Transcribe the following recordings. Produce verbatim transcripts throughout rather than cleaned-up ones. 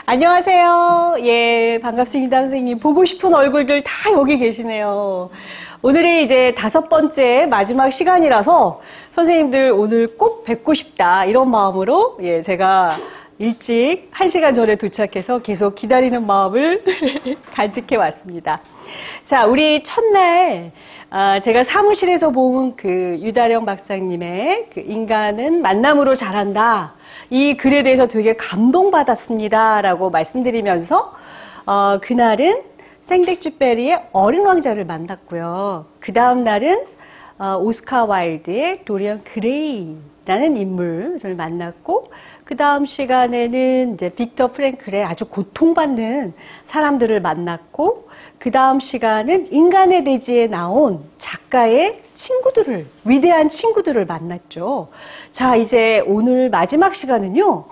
안녕하세요. 예, 반갑습니다, 선생님. 보고 싶은 얼굴들 다 여기 계시네요. 오늘이 이제 다섯 번째 마지막 시간이라서 선생님들 오늘 꼭 뵙고 싶다 이런 마음으로 예, 제가 일찍 한 시간 전에 도착해서 계속 기다리는 마음을 간직해 왔습니다. 자, 우리 첫날 아, 제가 사무실에서 본 그 유다령 박사님의 그 인간은 만남으로 자란다. 이 글에 대해서 되게 감동받았습니다. 라고 말씀드리면서 어, 그날은 생덱쥐페리의 어린 왕자를 만났고요. 그 다음 날은 어, 오스카 와일드의 도리언 그레이라는 인물을 만났고 그 다음 시간에는 이제 빅터 프랭클의 아주 고통받는 사람들을 만났고 그 다음 시간은 인간의 대지에 나온 작가의 친구들을, 위대한 친구들을 만났죠. 자, 이제 오늘 마지막 시간은요,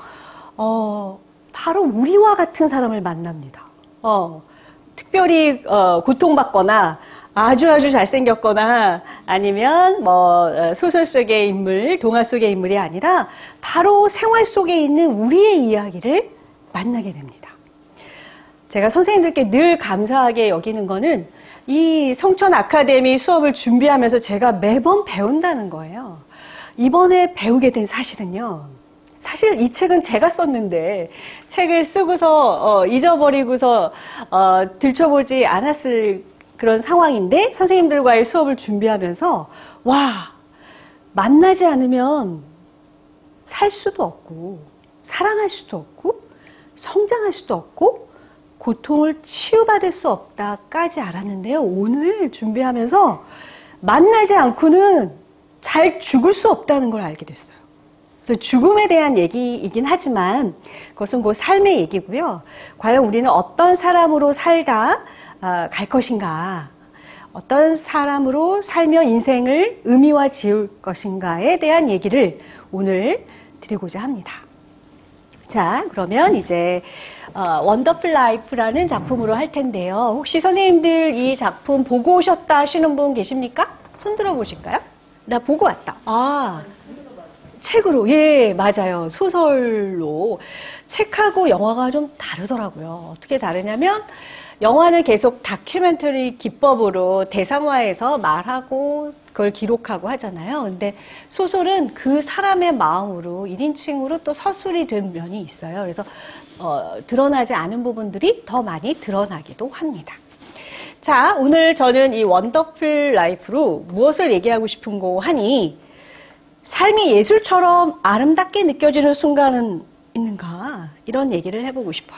어, 바로 우리와 같은 사람을 만납니다. 어, 특별히, 어, 고통받거나 아주 아주 잘생겼거나 아니면 뭐, 소설 속의 인물, 동화 속의 인물이 아니라 바로 생활 속에 있는 우리의 이야기를 만나게 됩니다. 제가 선생님들께 늘 감사하게 여기는 거는 이 성천 아카데미 수업을 준비하면서 제가 매번 배운다는 거예요. 이번에 배우게 된 사실은요. 사실 이 책은 제가 썼는데 책을 쓰고서 어, 잊어버리고서 어, 들춰보지 않았을 그런 상황인데 선생님들과의 수업을 준비하면서 와, 만나지 않으면 살 수도 없고 사랑할 수도 없고 성장할 수도 없고 고통을 치유받을 수 없다까지 알았는데요. 오늘 준비하면서 만나지 않고는 잘 죽을 수 없다는 걸 알게 됐어요. 그래서 죽음에 대한 얘기이긴 하지만 그것은 곧 삶의 얘기고요. 과연 우리는 어떤 사람으로 살다 갈 것인가, 어떤 사람으로 살며 인생을 의미화 지을 것인가에 대한 얘기를 오늘 드리고자 합니다. 자, 그러면 이제 어, 원더풀 라이프라는 작품으로 할 텐데요. 혹시 선생님들 이 작품 보고 오셨다 하시는 분 계십니까? 손 들어 보실까요? 나 보고 왔다. 아, 책으로. 예, 맞아요. 소설로. 책하고 영화가 좀 다르더라고요. 어떻게 다르냐면 영화는 계속 다큐멘터리 기법으로 대상화해서 말하고 그걸 기록하고 하잖아요. 근데 소설은 그 사람의 마음으로 일 인칭으로 또 서술이 된 면이 있어요. 그래서 어, 드러나지 않은 부분들이 더 많이 드러나기도 합니다. 자, 오늘 저는 이 원더풀 라이프로 무엇을 얘기하고 싶은고 하니 삶이 예술처럼 아름답게 느껴지는 순간은 있는가? 이런 얘기를 해보고 싶어요.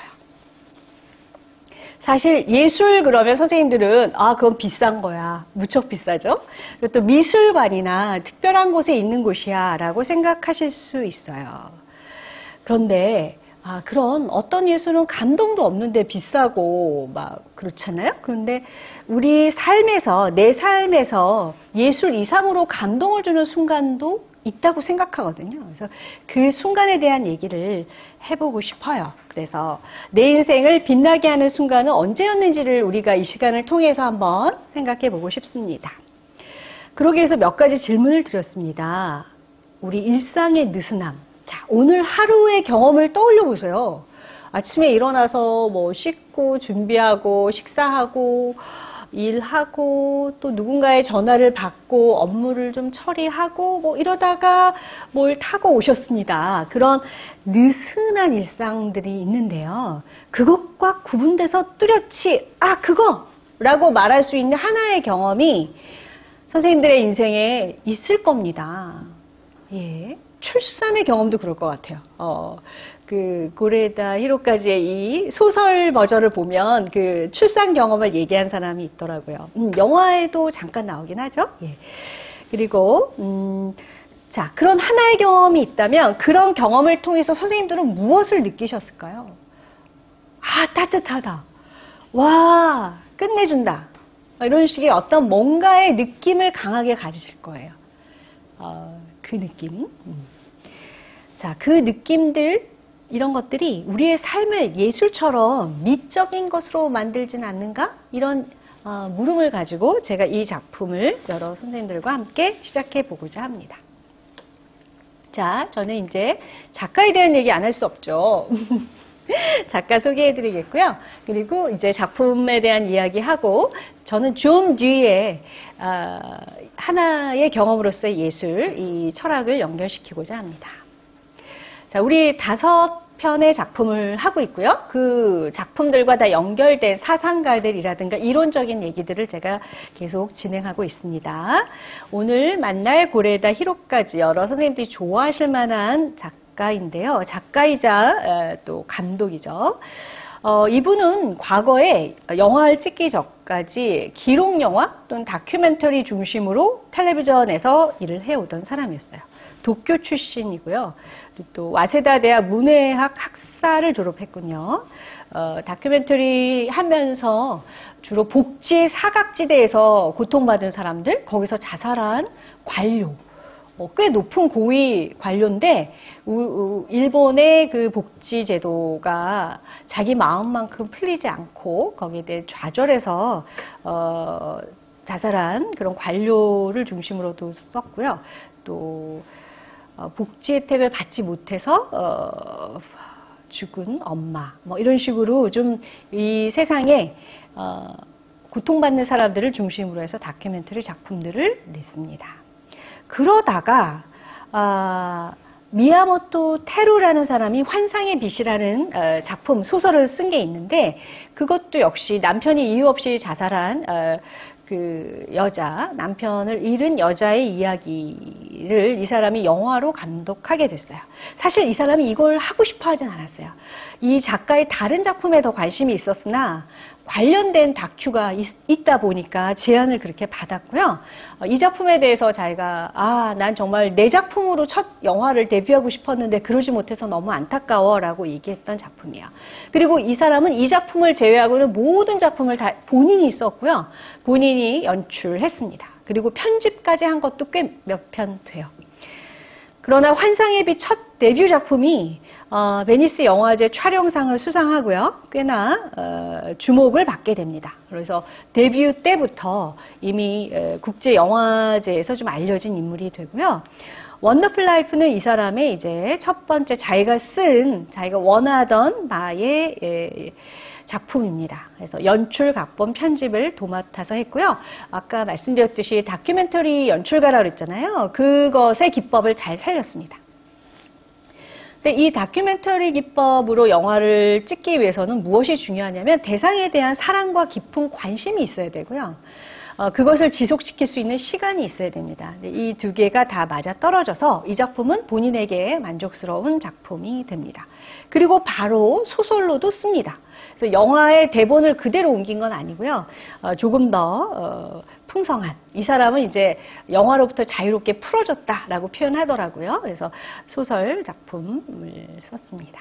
사실 예술 그러면 선생님들은 아 그건 비싼 거야. 무척 비싸죠. 그리고 또 미술관이나 특별한 곳에 있는 곳이야 라고 생각하실 수 있어요. 그런데 아 그런 어떤 예술은 감동도 없는데 비싸고 막 그렇잖아요. 그런데 우리 삶에서 내 삶에서 예술 이상으로 감동을 주는 순간도 있다고 생각하거든요. 그래서 그 순간에 대한 얘기를 해보고 싶어요. 그래서 내 인생을 빛나게 하는 순간은 언제였는지를 우리가 이 시간을 통해서 한번 생각해 보고 싶습니다. 그러기 위해서 몇 가지 질문을 드렸습니다. 우리 일상의 느슨함. 자, 오늘 하루의 경험을 떠올려 보세요. 아침에 일어나서 뭐 씻고 준비하고 식사하고 일하고 또 누군가의 전화를 받고 업무를 좀 처리하고 뭐 이러다가 뭘 타고 오셨습니다. 그런 느슨한 일상들이 있는데요. 그것과 구분돼서 뚜렷이 아 그거라고 말할 수 있는 하나의 경험이 선생님들의 인생에 있을 겁니다. 예, 출산의 경험도 그럴 것 같아요. 어. 그 고레다 히로카즈의 이 소설 버전을 보면 그 출산 경험을 얘기한 사람이 있더라고요. 음, 영화에도 잠깐 나오긴 하죠. 예. 그리고 음, 자 그런 하나의 경험이 있다면 그런 경험을 통해서 선생님들은 무엇을 느끼셨을까요? 아 따뜻하다. 와 끝내준다. 이런 식의 어떤 뭔가의 느낌을 강하게 가지실 거예요. 어, 그 느낌. 음. 자, 그 느낌들 이런 것들이 우리의 삶을 예술처럼 미적인 것으로 만들진 않는가? 이런 어, 물음을 가지고 제가 이 작품을 여러 선생님들과 함께 시작해 보고자 합니다. 자, 저는 이제 작가에 대한 얘기 안 할 수 없죠. 작가 소개해드리겠고요. 그리고 이제 작품에 대한 이야기하고 저는 존 듀의 어, 하나의 경험으로서의 예술, 이 철학을 연결시키고자 합니다. 자, 우리 다섯 편의 작품을 하고 있고요. 그 작품들과 다 연결된 사상가들이라든가 이론적인 얘기들을 제가 계속 진행하고 있습니다. 오늘 만날 고레다 히로까지 여러 선생님들이 좋아하실 만한 작가인데요. 작가이자 또 감독이죠. 어, 이분은 과거에 영화를 찍기 전까지 기록 영화 또는 다큐멘터리 중심으로 텔레비전에서 일을 해오던 사람이었어요. 도쿄 출신이고요. 또 와세다 대학 문해학 학사를 졸업했군요. 어, 다큐멘터리 하면서 주로 복지 사각지대에서 고통받은 사람들, 거기서 자살한 관료, 어, 꽤 높은 고위 관료인데 우, 우, 일본의 그 복지 제도가 자기 마음만큼 풀리지 않고 거기에 대해 좌절해서 어, 자살한 그런 관료를 중심으로도 썼고요. 또 어, 복지 혜택을 받지 못해서 어, 죽은 엄마 뭐 이런 식으로 좀 이 세상에 어, 고통받는 사람들을 중심으로 해서 다큐멘터리 작품들을 냈습니다. 그러다가 어, 미야모토 테루라는 사람이 환상의 빛이라는 어, 작품 소설을 쓴 게 있는데 그것도 역시 남편이 이유 없이 자살한 어, 그 여자, 남편을 잃은 여자의 이야기를 이 사람이 영화로 감독하게 됐어요. 사실 이 사람이 이걸 하고 싶어 하진 않았어요. 이 작가의 다른 작품에 더 관심이 있었으나 관련된 다큐가 있, 있다 보니까 제안을 그렇게 받았고요. 어, 이 작품에 대해서 자기가 아, 난 정말 내 작품으로 첫 영화를 데뷔하고 싶었는데 그러지 못해서 너무 안타까워 라고 얘기했던 작품이에요. 그리고 이 사람은 이 작품을 제외하고는 모든 작품을 다 본인이 썼고요. 본인이 연출했습니다. 그리고 편집까지 한 것도 꽤 몇 편 돼요. 그러나 환상의 빛 첫 데뷔 작품이 어, 베니스 영화제 촬영상을 수상하고요. 꽤나 어, 주목을 받게 됩니다. 그래서 데뷔 때부터 이미 어, 국제 영화제에서 좀 알려진 인물이 되고요. 원더풀 라이프는 이 사람의 이제 첫 번째 자기가 쓴 자기가 원하던 바의 에, 작품입니다. 그래서 연출, 각본, 편집을 도맡아서 했고요. 아까 말씀드렸듯이 다큐멘터리 연출가라고 그랬잖아요. 그것의 기법을 잘 살렸습니다. 근데 이 다큐멘터리 기법으로 영화를 찍기 위해서는 무엇이 중요하냐면 대상에 대한 사랑과 깊은 관심이 있어야 되고요. 어, 그것을 지속시킬 수 있는 시간이 있어야 됩니다. 이 두 개가 다 맞아 떨어져서 이 작품은 본인에게 만족스러운 작품이 됩니다. 그리고 바로 소설로도 씁니다. 그래서 영화의 대본을 그대로 옮긴 건 아니고요. 어, 조금 더 어, 풍성한, 이 사람은 이제 영화로부터 자유롭게 풀어졌다라고 표현하더라고요. 그래서 소설 작품을 썼습니다.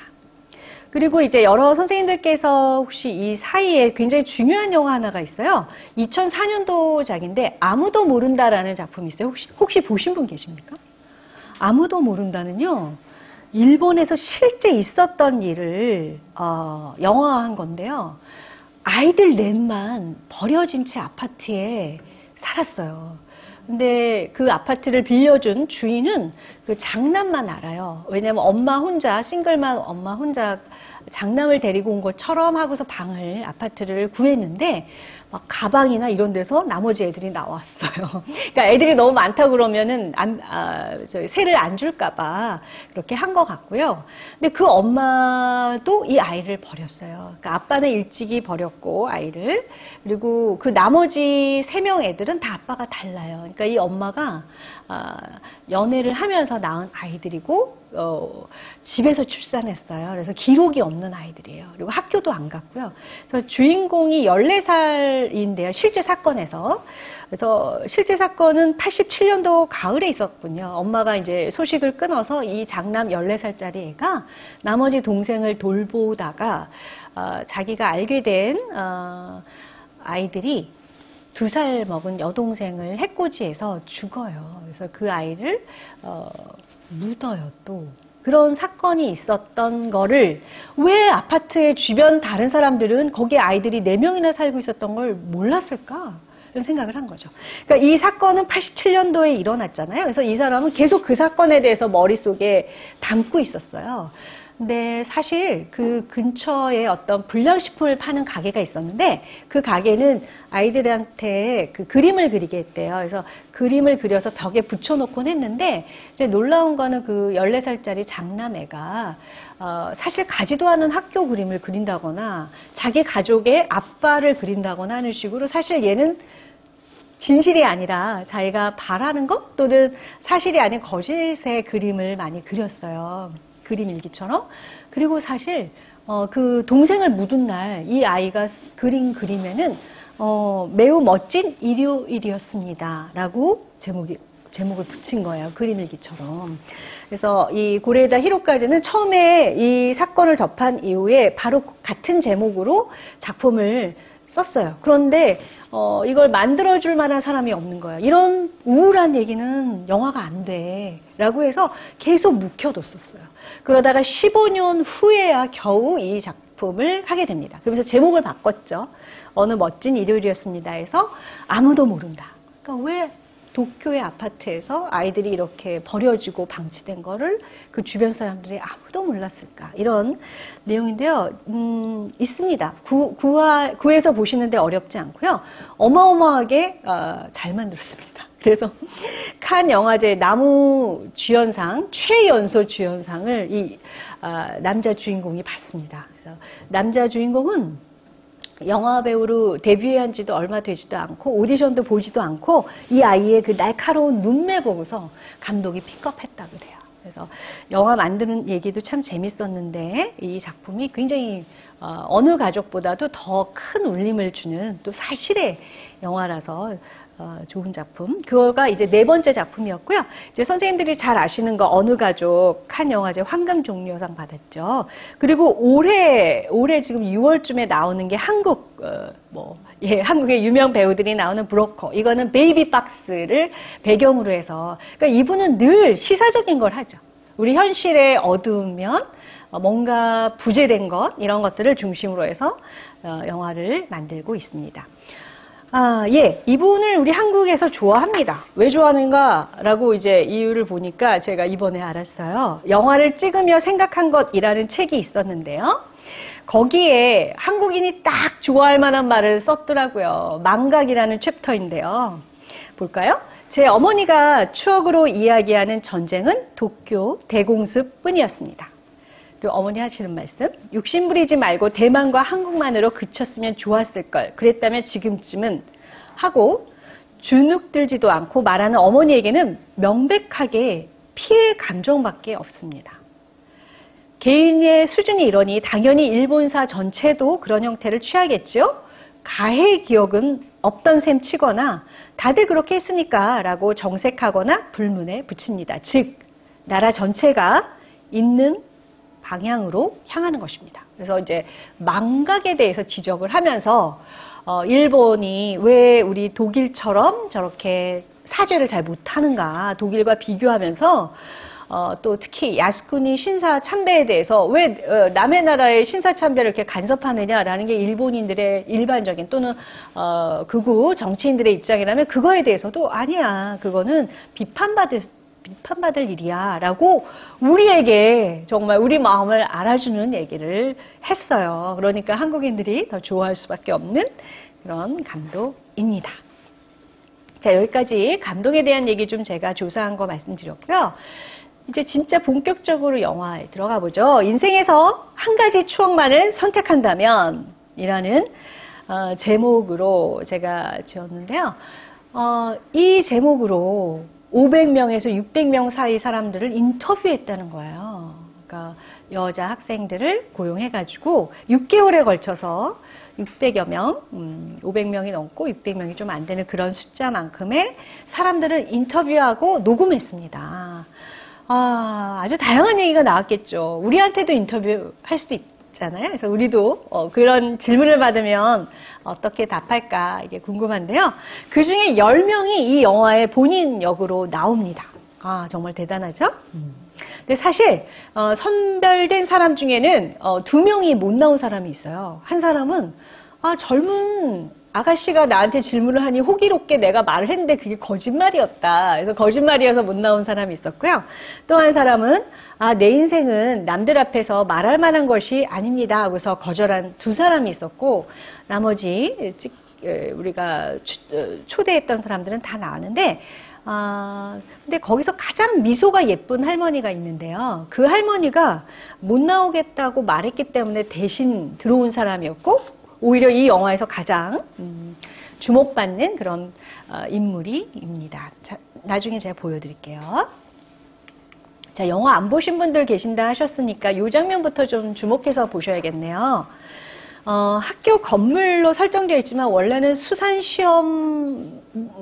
그리고 이제 여러 선생님들께서 혹시 이 사이에 굉장히 중요한 영화 하나가 있어요. 이천사 년도작인데 아무도 모른다라는 작품이 있어요. 혹시, 혹시 보신 분 계십니까? 아무도 모른다는요. 일본에서 실제 있었던 일을 어, 영화화한 건데요. 아이들 넷만 버려진 채 아파트에 살았어요. 근데 그 아파트를 빌려준 주인은 그 장남만 알아요. 왜냐면 엄마 혼자, 싱글만 엄마 혼자 장남을 데리고 온 것처럼 하고서 방을, 아파트를 구했는데 막 가방이나 이런 데서 나머지 애들이 나왔어요. 그러니까 애들이 너무 많다 그러면은 안, 아, 저 세를 안 줄까봐 그렇게 한 것 같고요. 근데 그 엄마도 이 아이를 버렸어요. 그러니까 아빠는 일찍이 버렸고 아이를, 그리고 그 나머지 세 명 애들은 다 아빠가 달라요. 그러니까 이 엄마가 아, 연애를 하면서 낳은 아이들이고 어, 집에서 출산했어요. 그래서 기록이 없는 아이들이에요. 그리고 학교도 안 갔고요. 그래서 주인공이 열네 살인데요. 실제 사건에서. 그래서 실제 사건은 팔십칠 년도 가을에 있었군요. 엄마가 이제 소식을 끊어서 이 장남 열네 살짜리 애가 나머지 동생을 돌보다가 어, 자기가 알게 된 어, 아이들이 두 살 먹은 여동생을 해코지해서 죽어요. 그래서 그 아이를 어, 묻어요, 또. 그런 사건이 있었던 거를 왜 아파트의 주변 다른 사람들은 거기에 아이들이 네 명이나 살고 있었던 걸 몰랐을까? 이런 생각을 한 거죠. 그러니까 이 사건은 팔십칠 년도에 일어났잖아요. 그래서 이 사람은 계속 그 사건에 대해서 머릿속에 담고 있었어요. 근데 사실 그 근처에 어떤 불량식품을 파는 가게가 있었는데 그 가게는 아이들한테 그 그림을 그리게 했대요. 그래서 그림을 그려서 벽에 붙여놓곤 했는데 이제 놀라운 거는 그 열네 살짜리 장남애가 어, 사실 가지도 않은 학교 그림을 그린다거나 자기 가족의 아빠를 그린다거나 하는 식으로 사실 얘는 진실이 아니라 자기가 바라는 것 또는 사실이 아닌 거짓의 그림을 많이 그렸어요. 그림 일기처럼. 그리고 사실 어, 그 동생을 묻은 날 이 아이가 그린 그림에는 어, 매우 멋진 일요일이었습니다 라고 제목이, 제목을 붙인 거예요. 그림 일기처럼. 그래서 이 고레에다 히로카즈는 처음에 이 사건을 접한 이후에 바로 같은 제목으로 작품을 썼어요. 그런데 어, 이걸 만들어줄 만한 사람이 없는 거예요. 이런 우울한 얘기는 영화가 안 돼 라고 해서 계속 묵혀뒀었어요. 그러다가 십오 년 후에야 겨우 이 작품을 하게 됩니다. 그러면서 제목을 바꿨죠. 어느 멋진 일요일이었습니다 해서 아무도 모른다. 그러니까 왜 도쿄의 아파트에서 아이들이 이렇게 버려지고 방치된 거를 그 주변 사람들이 아무도 몰랐을까. 이런 내용인데요. 음, 있습니다. 구, 구하, 구해서 보시는데 어렵지 않고요. 어마어마하게 어, 잘 만들었습니다. 그래서 칸 영화제 나무주연상 최연소 주연상을 이 어, 남자 주인공이 받습니다. 그래서 남자 주인공은 영화 배우로 데뷔한 지도 얼마 되지도 않고 오디션도 보지도 않고 이 아이의 그 날카로운 눈매 보고서 감독이 픽업했다 그래요. 그래서 영화 만드는 얘기도 참 재밌었는데 이 작품이 굉장히 어, 어느 가족보다도 더 큰 울림을 주는 또 사실의 영화라서 어, 좋은 작품. 그거가 이제 네 번째 작품이었고요. 이제 선생님들이 잘 아시는 거 어느 가족 칸 영화제 황금 종려상 받았죠. 그리고 올해 올해 지금 유월쯤에 나오는 게 한국 어, 뭐 예, 한국의 유명 배우들이 나오는 브로커. 이거는 베이비 박스를 배경으로 해서 그러니까 이분은 늘 시사적인 걸 하죠. 우리 현실의 어두우면 뭔가 부재된 것 이런 것들을 중심으로 해서 어, 영화를 만들고 있습니다. 아, 예. 이분을 우리 한국에서 좋아합니다. 왜 좋아하는가라고 이제 이유를 보니까 제가 이번에 알았어요. 영화를 찍으며 생각한 것이라는 책이 있었는데요. 거기에 한국인이 딱 좋아할 만한 말을 썼더라고요. 망각이라는 챕터인데요. 볼까요? 제 어머니가 추억으로 이야기하는 전쟁은 도쿄 대공습 뿐이었습니다. 그리고 어머니 하시는 말씀, 욕심 부리지 말고 대만과 한국만으로 그쳤으면 좋았을 걸. 그랬다면 지금쯤은 하고 주눅 들지도 않고 말하는 어머니에게는 명백하게 피해 감정밖에 없습니다. 개인의 수준이 이러니 당연히 일본사 전체도 그런 형태를 취하겠죠. 가해 기억은 없던 셈 치거나 다들 그렇게 했으니까 라고 정색하거나 불문에 붙입니다. 즉 나라 전체가 있는 방향으로 향하는 것입니다. 그래서 이제 망각에 대해서 지적을 하면서 어, 일본이 왜 우리 독일처럼 저렇게 사죄를 잘 못하는가 독일과 비교하면서 어, 또 특히 야스쿠니 신사 참배에 대해서 왜 어, 남의 나라의 신사 참배를 이렇게 간섭하느냐라는 게 일본인들의 일반적인 또는 어, 극우 정치인들의 입장이라면 그거에 대해서도 아니야 그거는 비판받을 비판받을 일이야 라고 우리에게 정말 우리 마음을 알아주는 얘기를 했어요. 그러니까 한국인들이 더 좋아할 수밖에 없는 그런 감독입니다. 자, 여기까지 감독에 대한 얘기 좀 제가 조사한 거 말씀드렸고요. 이제 진짜 본격적으로 영화에 들어가 보죠. 인생에서 한 가지 추억만을 선택한다면 이라는 어, 제목으로 제가 지었는데요. 어, 이 제목으로 오백 명에서 육백 명 사이 사람들을 인터뷰했다는 거예요. 그러니까 여자 학생들을 고용해가지고 육 개월에 걸쳐서 육백여 명, 음, 오백 명이 넘고 육백 명이 좀 안 되는 그런 숫자만큼의 사람들을 인터뷰하고 녹음했습니다. 아, 아주 다양한 얘기가 나왔겠죠. 우리한테도 인터뷰할 수도 있잖아요. 그래서 우리도 어, 그런 질문을 받으면 어떻게 답할까 이게 궁금한데요. 그 중에 열 명이 이 영화의 본인 역으로 나옵니다. 아, 정말 대단하죠? 음. 근데 사실 어, 선별된 사람 중에는 어, 두 명이 못 나온 사람이 있어요. 한 사람은 아, 젊은 아가씨가 나한테 질문을 하니 호기롭게 내가 말을 했는데 그게 거짓말이었다. 그래서 거짓말이어서 못 나온 사람이 있었고요. 또 한 사람은 아, 내 인생은 남들 앞에서 말할 만한 것이 아닙니다 하고서 거절한 두 사람이 있었고, 나머지 우리가 초대했던 사람들은 다 나왔는데, 아, 근데 거기서 가장 미소가 예쁜 할머니가 있는데요. 그 할머니가 못 나오겠다고 말했기 때문에 대신 들어온 사람이었고, 오히려 이 영화에서 가장 음, 주목받는 그런 어, 인물이입니다. 자, 나중에 제가 보여드릴게요. 자, 영화 안 보신 분들 계신다 하셨으니까 이 장면부터 좀 주목해서 보셔야겠네요. 어, 학교 건물로 설정되어 있지만 원래는 수산시험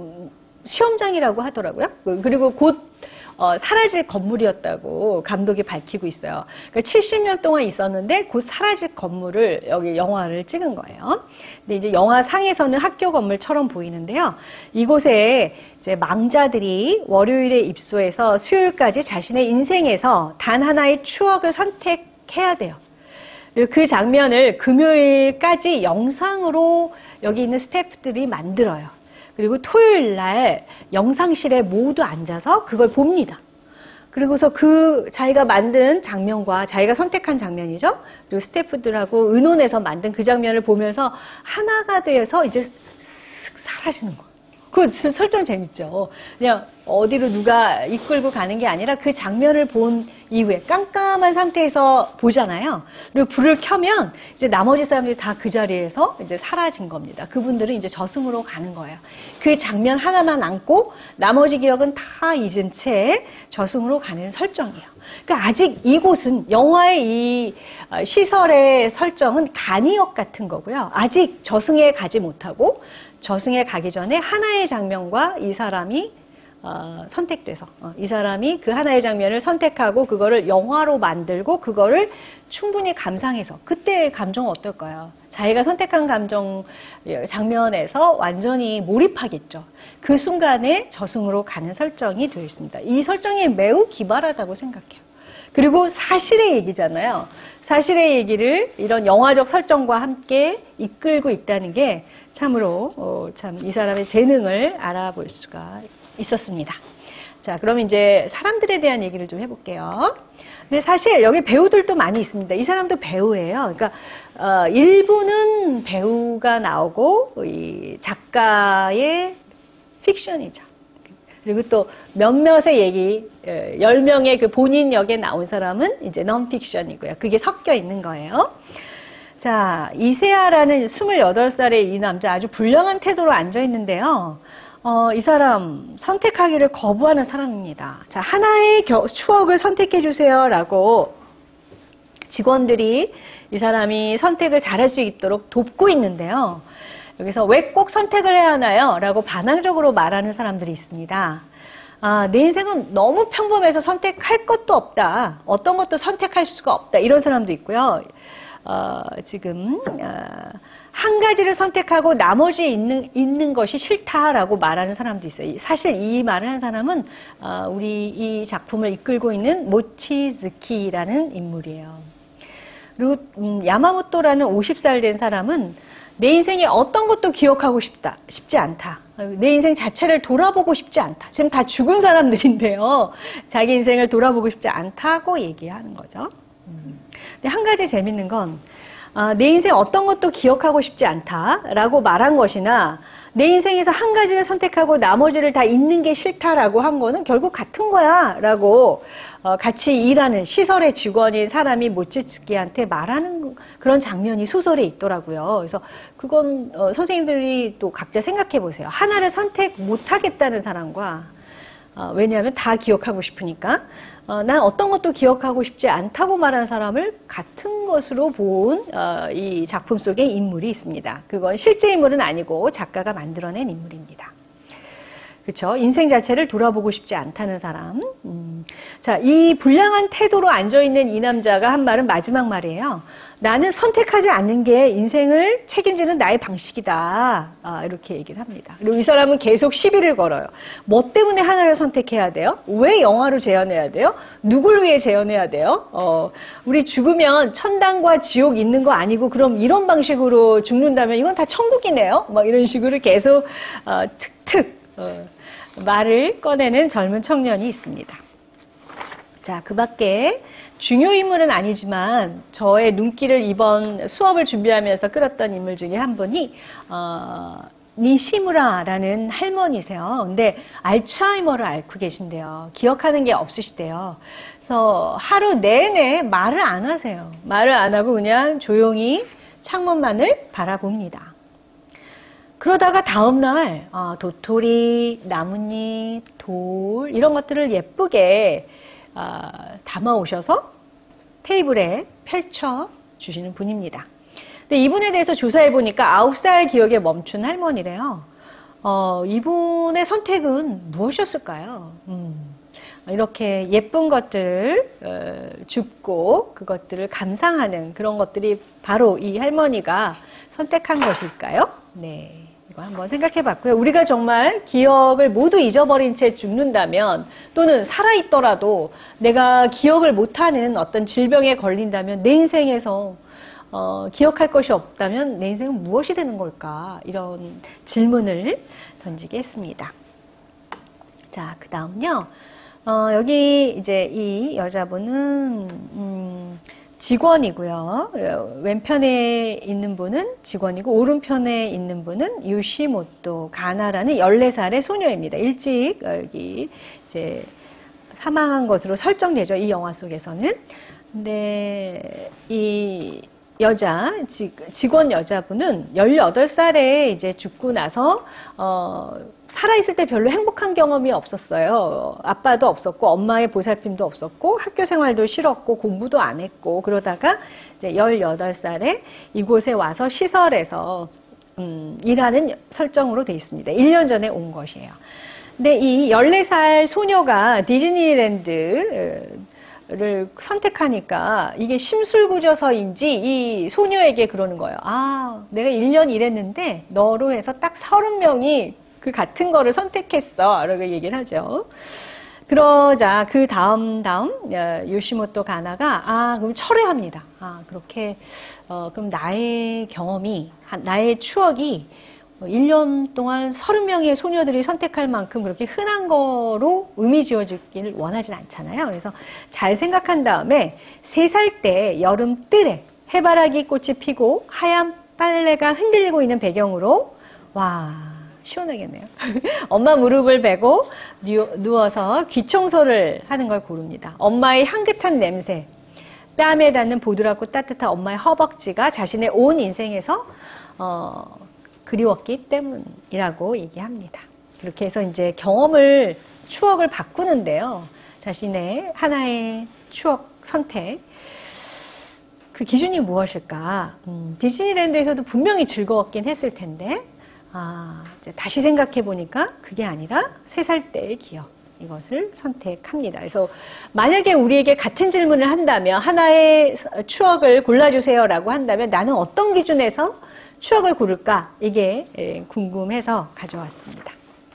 시험장이라고 하더라고요. 그리고 곧 어, 사라질 건물이었다고 감독이 밝히고 있어요. 그러니까 칠십 년 동안 있었는데 곧 사라질 건물을 여기 영화를 찍은 거예요. 근데 이제 영화 상에서는 학교 건물처럼 보이는데요. 이곳에 이제 망자들이 월요일에 입소해서 수요일까지 자신의 인생에서 단 하나의 추억을 선택해야 돼요. 그리고 그 장면을 금요일까지 영상으로 여기 있는 스태프들이 만들어요. 그리고 토요일 날 영상실에 모두 앉아서 그걸 봅니다. 그리고서 그 자기가 만든 장면과 자기가 선택한 장면이죠. 그리고 스태프들하고 의논해서 만든 그 장면을 보면서 하나가 되어서 이제 쓱 사라지는 거예요. 그 설정 재밌죠. 그냥 어디로 누가 이끌고 가는 게 아니라 그 장면을 본 이후에 깜깜한 상태에서 보잖아요. 그리고 불을 켜면 이제 나머지 사람들이 다 그 자리에서 이제 사라진 겁니다. 그분들은 이제 저승으로 가는 거예요. 그 장면 하나만 남고 나머지 기억은 다 잊은 채 저승으로 가는 설정이에요. 그러니까 아직 이곳은 영화의 이 시설의 설정은 간이역 같은 거고요. 아직 저승에 가지 못하고 저승에 가기 전에 하나의 장면과 이 사람이 어, 선택돼서 어, 이 사람이 그 하나의 장면을 선택하고 그거를 영화로 만들고 그거를 충분히 감상해서 그때의 감정은 어떨까요? 자기가 선택한 감정 장면에서 완전히 몰입하겠죠. 그 순간에 저승으로 가는 설정이 되어 있습니다. 이 설정이 매우 기발하다고 생각해요. 그리고 사실의 얘기잖아요. 사실의 얘기를 이런 영화적 설정과 함께 이끌고 있다는 게 참으로 어, 참 이 사람의 재능을 알아볼 수가 있었습니다. 자, 그럼 이제 사람들에 대한 얘기를 좀 해볼게요. 근데 사실 여기 배우들도 많이 있습니다. 이 사람도 배우예요. 그러니까 어, 일부는 배우가 나오고 이 작가의 픽션이죠. 그리고 또 몇몇의 얘기, 열 명의 그 본인 역에 나온 사람은 이제 넌픽션이고요. 그게 섞여 있는 거예요. 자, 이세아라는 스물여덟 살의 이 남자 아주 불량한 태도로 앉아 있는데요. 어, 이 사람 선택하기를 거부하는 사람입니다. 자, 하나의 겨, 추억을 선택해 주세요라고 직원들이 이 사람이 선택을 잘할 수 있도록 돕고 있는데요. 여기서 왜 꼭 선택을 해야 하나요? 라고 반항적으로 말하는 사람들이 있습니다. 아, 내 인생은 너무 평범해서 선택할 것도 없다. 어떤 것도 선택할 수가 없다. 이런 사람도 있고요. 어, 지금 어, 한 가지를 선택하고 나머지 있는, 있는 것이 싫다라고 말하는 사람도 있어요. 사실 이 말을 한 사람은 어, 우리 이 작품을 이끌고 있는 모치즈키라는 인물이에요. 그리고 음, 야마모토라는 오십 살 된 사람은 내 인생에 어떤 것도 기억하고 싶다, 싶지 않다. 내 인생 자체를 돌아보고 싶지 않다. 지금 다 죽은 사람들인데요. 자기 인생을 돌아보고 싶지 않다고 얘기하는 거죠. 음. 근데 한 가지 재밌는 건, 아, 내 인생 어떤 것도 기억하고 싶지 않다라고 말한 것이나 내 인생에서 한 가지를 선택하고 나머지를 다 잊는 게 싫다라고 한 거는 결국 같은 거야 라고 어, 같이 일하는 시설의 직원인 사람이 모치츠키한테 말하는 그런 장면이 소설에 있더라고요. 그래서 그건 어, 선생님들이 또 각자 생각해 보세요. 하나를 선택 못하겠다는 사람과 어, 왜냐하면 다 기억하고 싶으니까 어, 난 어떤 것도 기억하고 싶지 않다고 말하는 사람을 같은 것으로 본 이 어, 작품 속에 인물이 있습니다. 그건 실제 인물은 아니고 작가가 만들어낸 인물입니다. 그쵸? 인생 자체를 돌아보고 싶지 않다는 사람. 음. 자, 이 불량한 태도로 앉아있는 이 남자가 한 말은 마지막 말이에요. 나는 선택하지 않는 게 인생을 책임지는 나의 방식이다. 아, 이렇게 얘기를 합니다. 그리고 이 사람은 계속 시비를 걸어요. 뭐 때문에 하나를 선택해야 돼요? 왜 영화로 재현해야 돼요? 누굴 위해 재현해야 돼요? 어, 우리 죽으면 천당과 지옥 있는 거 아니고 그럼 이런 방식으로 죽는다면 이건 다 천국이네요? 막 이런 식으로 계속 어, 툭툭 어, 말을 꺼내는 젊은 청년이 있습니다. 자, 그 밖에 중요 인물은 아니지만 저의 눈길을 이번 수업을 준비하면서 끌었던 인물 중에 한 분이 어, 니시무라라는 할머니세요. 근데 알츠하이머를 앓고 계신데요. 기억하는 게 없으시대요. 그래서 하루 내내 말을 안 하세요. 말을 안 하고 그냥 조용히 창문만을 바라봅니다. 그러다가 다음날 어, 도토리, 나뭇잎, 돌 이런 것들을 예쁘게 어, 담아오셔서 테이블에 펼쳐주시는 분입니다. 근데 이분에 대해서 조사해보니까 아홉 살 기억에 멈춘 할머니래요. 어, 이분의 선택은 무엇이었을까요? 음, 이렇게 예쁜 것들을 어, 줍고 그것들을 감상하는 그런 것들이 바로 이 할머니가 선택한 것일까요? 네. 이거 한번 생각해 봤고요. 우리가 정말 기억을 모두 잊어버린 채 죽는다면 또는 살아있더라도 내가 기억을 못하는 어떤 질병에 걸린다면 내 인생에서 어, 기억할 것이 없다면 내 인생은 무엇이 되는 걸까? 이런 질문을 던지게 했습니다. 자, 그 다음요. 어, 여기 이제 이 여자분은 음, 직원이고요. 왼편에 있는 분은 직원이고 오른편에 있는 분은 요시모토 가나라는 열네 살의 소녀입니다. 일찍 여기 이제 사망한 것으로 설정되죠. 이 영화 속에서는. 근데 이 여자 직원 여자분은 열여덟 살에 이제 죽고 나서 어 살아있을 때 별로 행복한 경험이 없었어요. 아빠도 없었고 엄마의 보살핌도 없었고 학교 생활도 싫었고 공부도 안 했고 그러다가 이제 열여덟 살에 이곳에 와서 시설에서 음, 일하는 설정으로 돼 있습니다. 일 년 전에 온 것이에요. 근데 이 열네 살 소녀가 디즈니랜드를 선택하니까 이게 심술구져서인지 이 소녀에게 그러는 거예요. 아, 내가 일 년 일했는데 너로 해서 딱 서른 명이 그 같은 거를 선택했어. 라고 얘기를 하죠. 그러자 그 다음 다음 요시모토 가나가 아 그럼 철회합니다. 아 그렇게 어 그럼 나의 경험이 나의 추억이 일 년 동안 서른 명의 소녀들이 선택할 만큼 그렇게 흔한 거로 의미 지어지기를 원하진 않잖아요. 그래서 잘 생각한 다음에 세 살 때 여름 뜰에 해바라기 꽃이 피고 하얀 빨래가 흔들리고 있는 배경으로 와 시원하겠네요. 엄마 무릎을 베고 누워서 귀 청소를 하는 걸 고릅니다. 엄마의 향긋한 냄새, 뺨에 닿는 보드랍고 따뜻한 엄마의 허벅지가 자신의 온 인생에서 어, 그리웠기 때문이라고 얘기합니다. 그렇게 해서 이제 경험을, 추억을 바꾸는데요. 자신의 하나의 추억 선택. 그 기준이 무엇일까? 음, 디즈니랜드에서도 분명히 즐거웠긴 했을 텐데, 아, 이제 다시 생각해 보니까 그게 아니라 세 살 때의 기억. 이것을 선택합니다. 그래서 만약에 우리에게 같은 질문을 한다면, 하나의 추억을 골라주세요라고 한다면 나는 어떤 기준에서 추억을 고를까? 이게 궁금해서 가져왔습니다.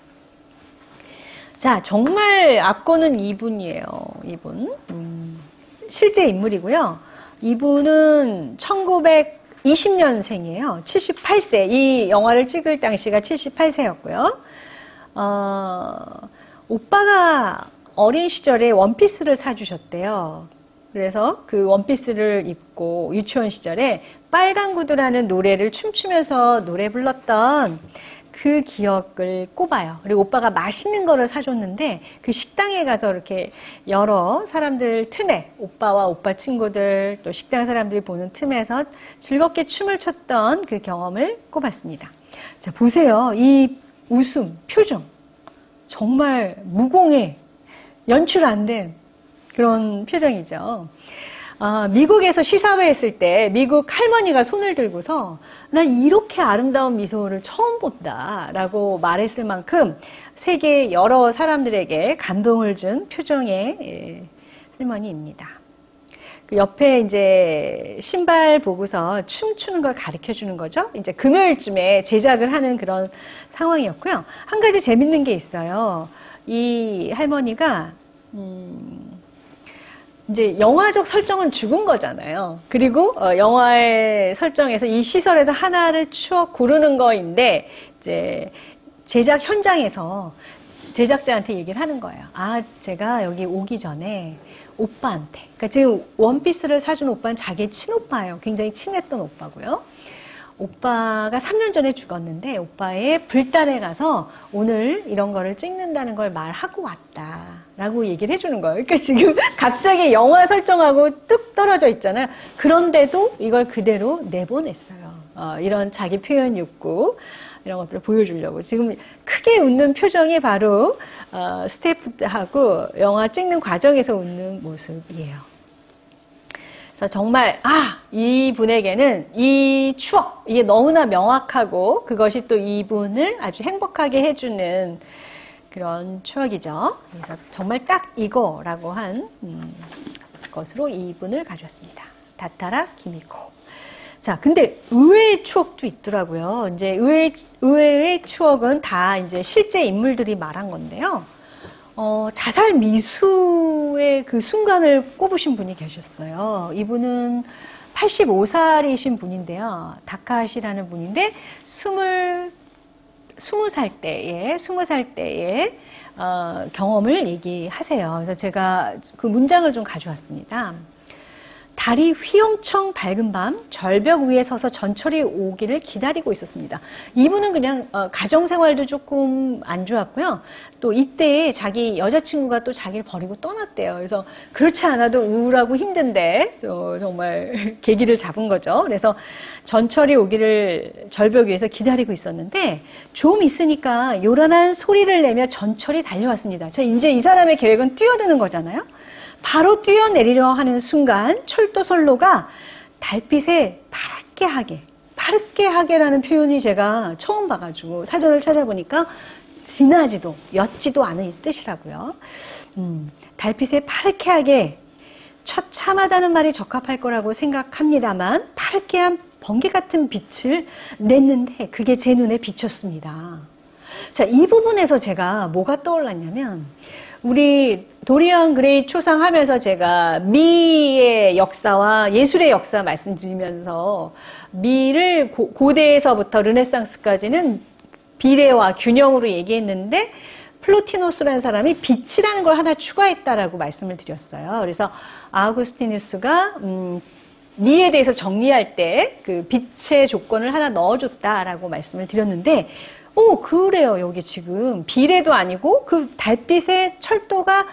자, 정말 악거는 이분이에요. 이분. 음, 실제 인물이고요. 이분은 천구백이십 년생이에요. 칠십팔 세. 이 영화를 찍을 당시가 칠십팔 세였고요. 어, 오빠가 어린 시절에 원피스를 사주셨대요. 그래서 그 원피스를 입고 유치원 시절에 빨간 구두라는 노래를 춤추면서 노래 불렀던 그 기억을 꼽아요. 그리고 오빠가 맛있는 거를 사줬는데 그 식당에 가서 이렇게 여러 사람들 틈에 오빠와 오빠 친구들 또 식당 사람들이 보는 틈에서 즐겁게 춤을 췄던 그 경험을 꼽았습니다. 자, 보세요. 이 웃음, 표정. 정말 무공해, 연출 안 된 그런 표정이죠. 아, 미국에서 시사회 했을 때 미국 할머니가 손을 들고서 난 이렇게 아름다운 미소를 처음 본다라고 말했을 만큼 세계 여러 사람들에게 감동을 준 표정의 예, 할머니입니다. 그 옆에 이제 신발 보고서 춤추는 걸 가르쳐 주는 거죠. 이제 금요일쯤에 제작을 하는 그런 상황이었고요. 한 가지 재밌는 게 있어요. 이 할머니가 음, 이제 영화적 설정은 죽은 거잖아요. 그리고 어, 영화의 설정에서 이 시설에서 하나를 추억 고르는 거인데 이제 제작 현장에서 제작자한테 얘기를 하는 거예요. 아, 제가 여기 오기 전에 오빠한테, 그러니까 지금 원피스를 사준 오빠는 자기의 친오빠예요. 굉장히 친했던 오빠고요. 오빠가 삼 년 전에 죽었는데 오빠의 불단에 가서 오늘 이런 거를 찍는다는 걸 말하고 왔다라고 얘기를 해주는 거예요. 그러니까 지금 갑자기 영화 설정하고 뚝 떨어져 있잖아요. 그런데도 이걸 그대로 내보냈어요. 어, 이런 자기 표현 욕구 이런 것들을 보여주려고. 지금 크게 웃는 표정이 바로 어, 스태프하고 영화 찍는 과정에서 웃는 모습이에요. 그래서 정말 아, 이분에게는 이 추억, 이게 너무나 명확하고 그것이 또 이분을 아주 행복하게 해주는 그런 추억이죠. 그래서 정말 딱 이거라고 한 음, 것으로 이분을 가져왔습니다. 다타라 기미코. 자, 근데 의외의 추억도 있더라고요. 이제 의외, 의외의 추억은 다 이제 실제 인물들이 말한 건데요. 어, 자살 미수의 그 순간을 꼽으신 분이 계셨어요. 이분은 팔십오 살이신 분인데요. 다카시라는 분인데, 스물, 스무 살 때에, 스무 살 때에, 어, 경험을 얘기하세요. 그래서 제가 그 문장을 좀 가져왔습니다. 달이 휘엄청 밝은 밤 절벽 위에 서서 전철이 오기를 기다리고 있었습니다. 이분은 그냥 어, 가정생활도 조금 안 좋았고요. 또 이때 자기 여자친구가 또 자기를 버리고 떠났대요. 그래서 그렇지 않아도 우울하고 힘든데 저, 정말 계기를 잡은 거죠. 그래서 전철이 오기를 절벽 위에서 기다리고 있었는데 좀 있으니까 요란한 소리를 내며 전철이 달려왔습니다. 자, 이제 이 사람의 계획은 뛰어드는 거잖아요. 바로 뛰어내리려 하는 순간 철도 선로가 달빛에 파랗게 하게, 파랗게 하게라는 표현이 제가 처음 봐가지고 사전을 찾아보니까 진하지도 옅지도 않은 뜻이라고요. 음, 달빛에 파랗게 하게 처참하다는 말이 적합할 거라고 생각합니다만 파랗게한 번개 같은 빛을 냈는데 그게 제 눈에 비쳤습니다. 자, 이 부분에서 제가 뭐가 떠올랐냐면 우리 도리안 그레이 초상하면서 제가 미의 역사와 예술의 역사 말씀드리면서 미를 고, 고대에서부터 르네상스까지는 비례와 균형으로 얘기했는데 플로티노스라는 사람이 빛이라는 걸 하나 추가했다라고 말씀을 드렸어요. 그래서 아우구스티누스가 음, 미에 대해서 정리할 때 그 빛의 조건을 하나 넣어줬다라고 말씀을 드렸는데 오, 그래요. 여기 지금 비례도 아니고 그 달빛의 철도가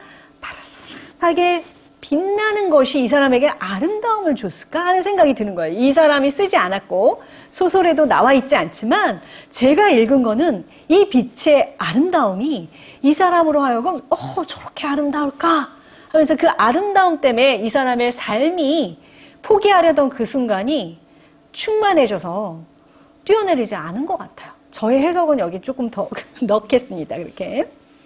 파랗게 빛나는 것이 이 사람에게 아름다움을 줬을까 하는 생각이 드는 거예요. 이 사람이 쓰지 않았고 소설에도 나와 있지 않지만 제가 읽은 거는 이 빛의 아름다움이 이 사람으로 하여금 어, 저렇게 아름다울까 하면서 그 아름다움 때문에 이 사람의 삶이 포기하려던 그 순간이 충만해져서 뛰어내리지 않은 것 같아요. 저의 해석은 여기 조금 더 넣겠습니다. 그렇게.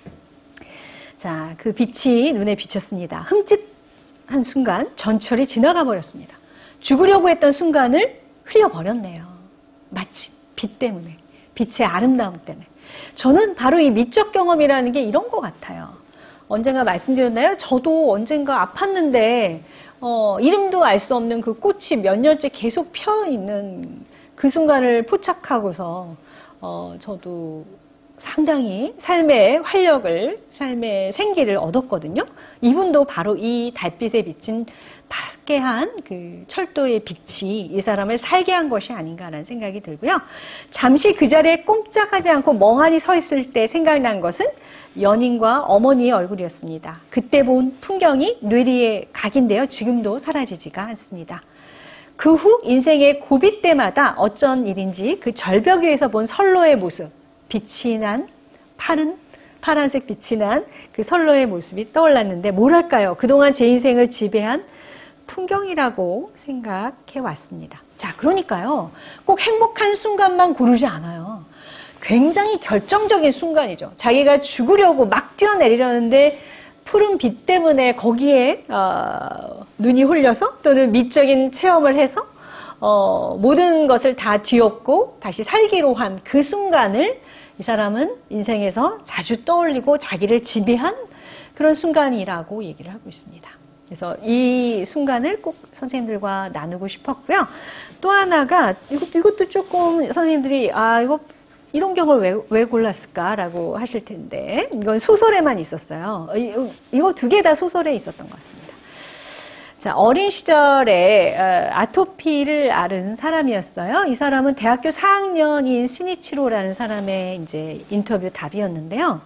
자, 그 빛이 눈에 비쳤습니다. 흠칫한 순간 전철이 지나가 버렸습니다. 죽으려고 했던 순간을 흘려버렸네요. 마치 빛 때문에, 빛의 아름다움 때문에. 저는 바로 이 미적 경험이라는 게 이런 것 같아요. 언젠가 말씀드렸나요? 저도 언젠가 아팠는데 어, 이름도 알 수 없는 그 꽃이 몇 년째 계속 펴 있는 그 순간을 포착하고서 어, 저도 상당히 삶의 활력을, 삶의 생기를 얻었거든요. 이분도 바로 이 달빛에 비친 파랗게한 그 철도의 빛이 이 사람을 살게 한 것이 아닌가라는 생각이 들고요. 잠시 그 자리에 꼼짝하지 않고 멍하니 서 있을 때 생각난 것은 연인과 어머니의 얼굴이었습니다. 그때 본 풍경이 뇌리에 각인데요. 지금도 사라지지가 않습니다. 그 후 인생의 고비 때마다 어쩐 일인지 그 절벽 위에서 본 선로의 모습, 빛이 난 파른, 파란색 빛이 난 그 선로의 모습이 떠올랐는데 뭐랄까요? 그동안 제 인생을 지배한 풍경이라고 생각해 왔습니다. 자, 그러니까요. 꼭 행복한 순간만 고르지 않아요. 굉장히 결정적인 순간이죠. 자기가 죽으려고 막 뛰어내리려는데 푸른 빛 때문에 거기에 어, 눈이 홀려서 또는 미적인 체험을 해서 어, 모든 것을 다 뒤엎고 다시 살기로 한 그 순간을 이 사람은 인생에서 자주 떠올리고 자기를 지배한 그런 순간이라고 얘기를 하고 있습니다. 그래서 이 순간을 꼭 선생님들과 나누고 싶었고요. 또 하나가 이것, 이것도 조금 선생님들이 아 이거 이런 경우를 왜, 왜 골랐을까라고 하실 텐데 이건 소설에만 있었어요. 이, 이거 두 개 다 소설에 있었던 것 같습니다. 자, 어린 시절에 아토피를 앓은 사람이었어요. 이 사람은 대학교 사 학년인 스니치로라는 사람의 이제 인터뷰 답이었는데요.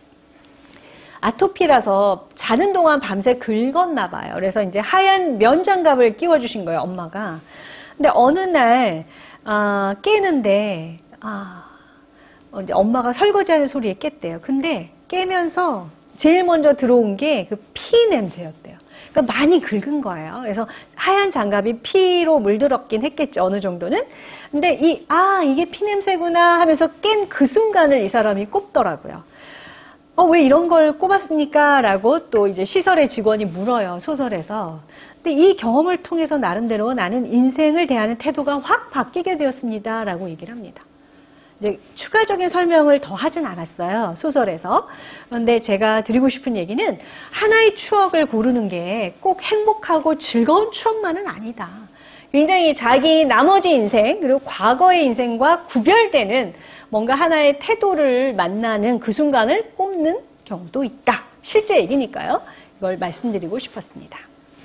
아토피라서 자는 동안 밤새 긁었나 봐요. 그래서 이제 하얀 면장갑을 끼워주신 거예요, 엄마가. 근데 어느 날 아, 깨는데 아, 이제 엄마가 설거지하는 소리에 깼대요. 근데 깨면서 제일 먼저 들어온 게 그 피 냄새였대요. 그러니까 많이 긁은 거예요. 그래서 하얀 장갑이 피로 물들었긴 했겠죠, 어느 정도는. 근데 이, 아, 이게 피 냄새구나 하면서 깬 그 순간을 이 사람이 꼽더라고요. 어, 왜 이런 걸 꼽았습니까? 라고 또 이제 시설의 직원이 물어요, 소설에서. 근데 이 경험을 통해서 나름대로 나는 인생을 대하는 태도가 확 바뀌게 되었습니다. 라고 얘기를 합니다. 이제 추가적인 설명을 더 하진 않았어요, 소설에서. 그런데 제가 드리고 싶은 얘기는 하나의 추억을 고르는 게 꼭 행복하고 즐거운 추억만은 아니다. 굉장히 자기 나머지 인생 그리고 과거의 인생과 구별되는 뭔가 하나의 태도를 만나는 그 순간을 꼽는 경우도 있다. 실제 얘기니까요. 이걸 말씀드리고 싶었습니다.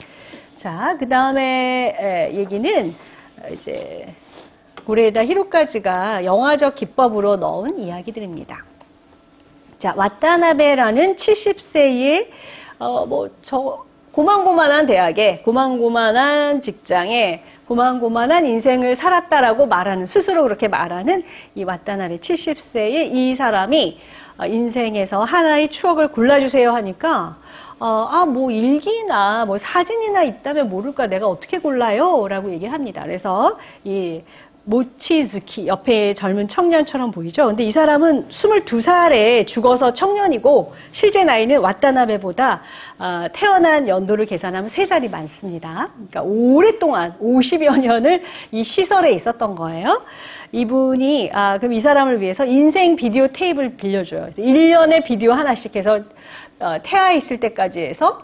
자, 그 다음에 얘기는 이제 고레에다 히로카즈가 영화적 기법으로 넣은 이야기들입니다. 자, 와타나베라는 칠십 세의 어, 뭐 저 고만고만한 대학에 고만고만한 직장에 고만고만한 인생을 살았다라고 말하는, 스스로 그렇게 말하는 이 와타나베 칠십 세의 이 사람이 인생에서 하나의 추억을 골라주세요 하니까 어, 아, 뭐 일기나 뭐 사진이나 있다면 모를까 내가 어떻게 골라요? 라고 얘기를 합니다. 그래서 이 모치즈키, 옆에 젊은 청년처럼 보이죠? 근데 이 사람은 스물두 살에 죽어서 청년이고 실제 나이는 와타나베보다 어, 태어난 연도를 계산하면 세 살이 많습니다. 그러니까 오랫동안 오십여 년을 이 시설에 있었던 거예요. 이분이 아, 그럼 이 사람을 위해서 인생 비디오 테이프를 빌려줘요. 일 년에 비디오 하나씩 해서 어, 태아 있을 때까지 해서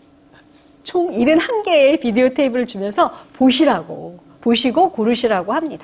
총 칠십일 개의 비디오 테이프를 주면서 보시라고 보시고 고르시라고 합니다.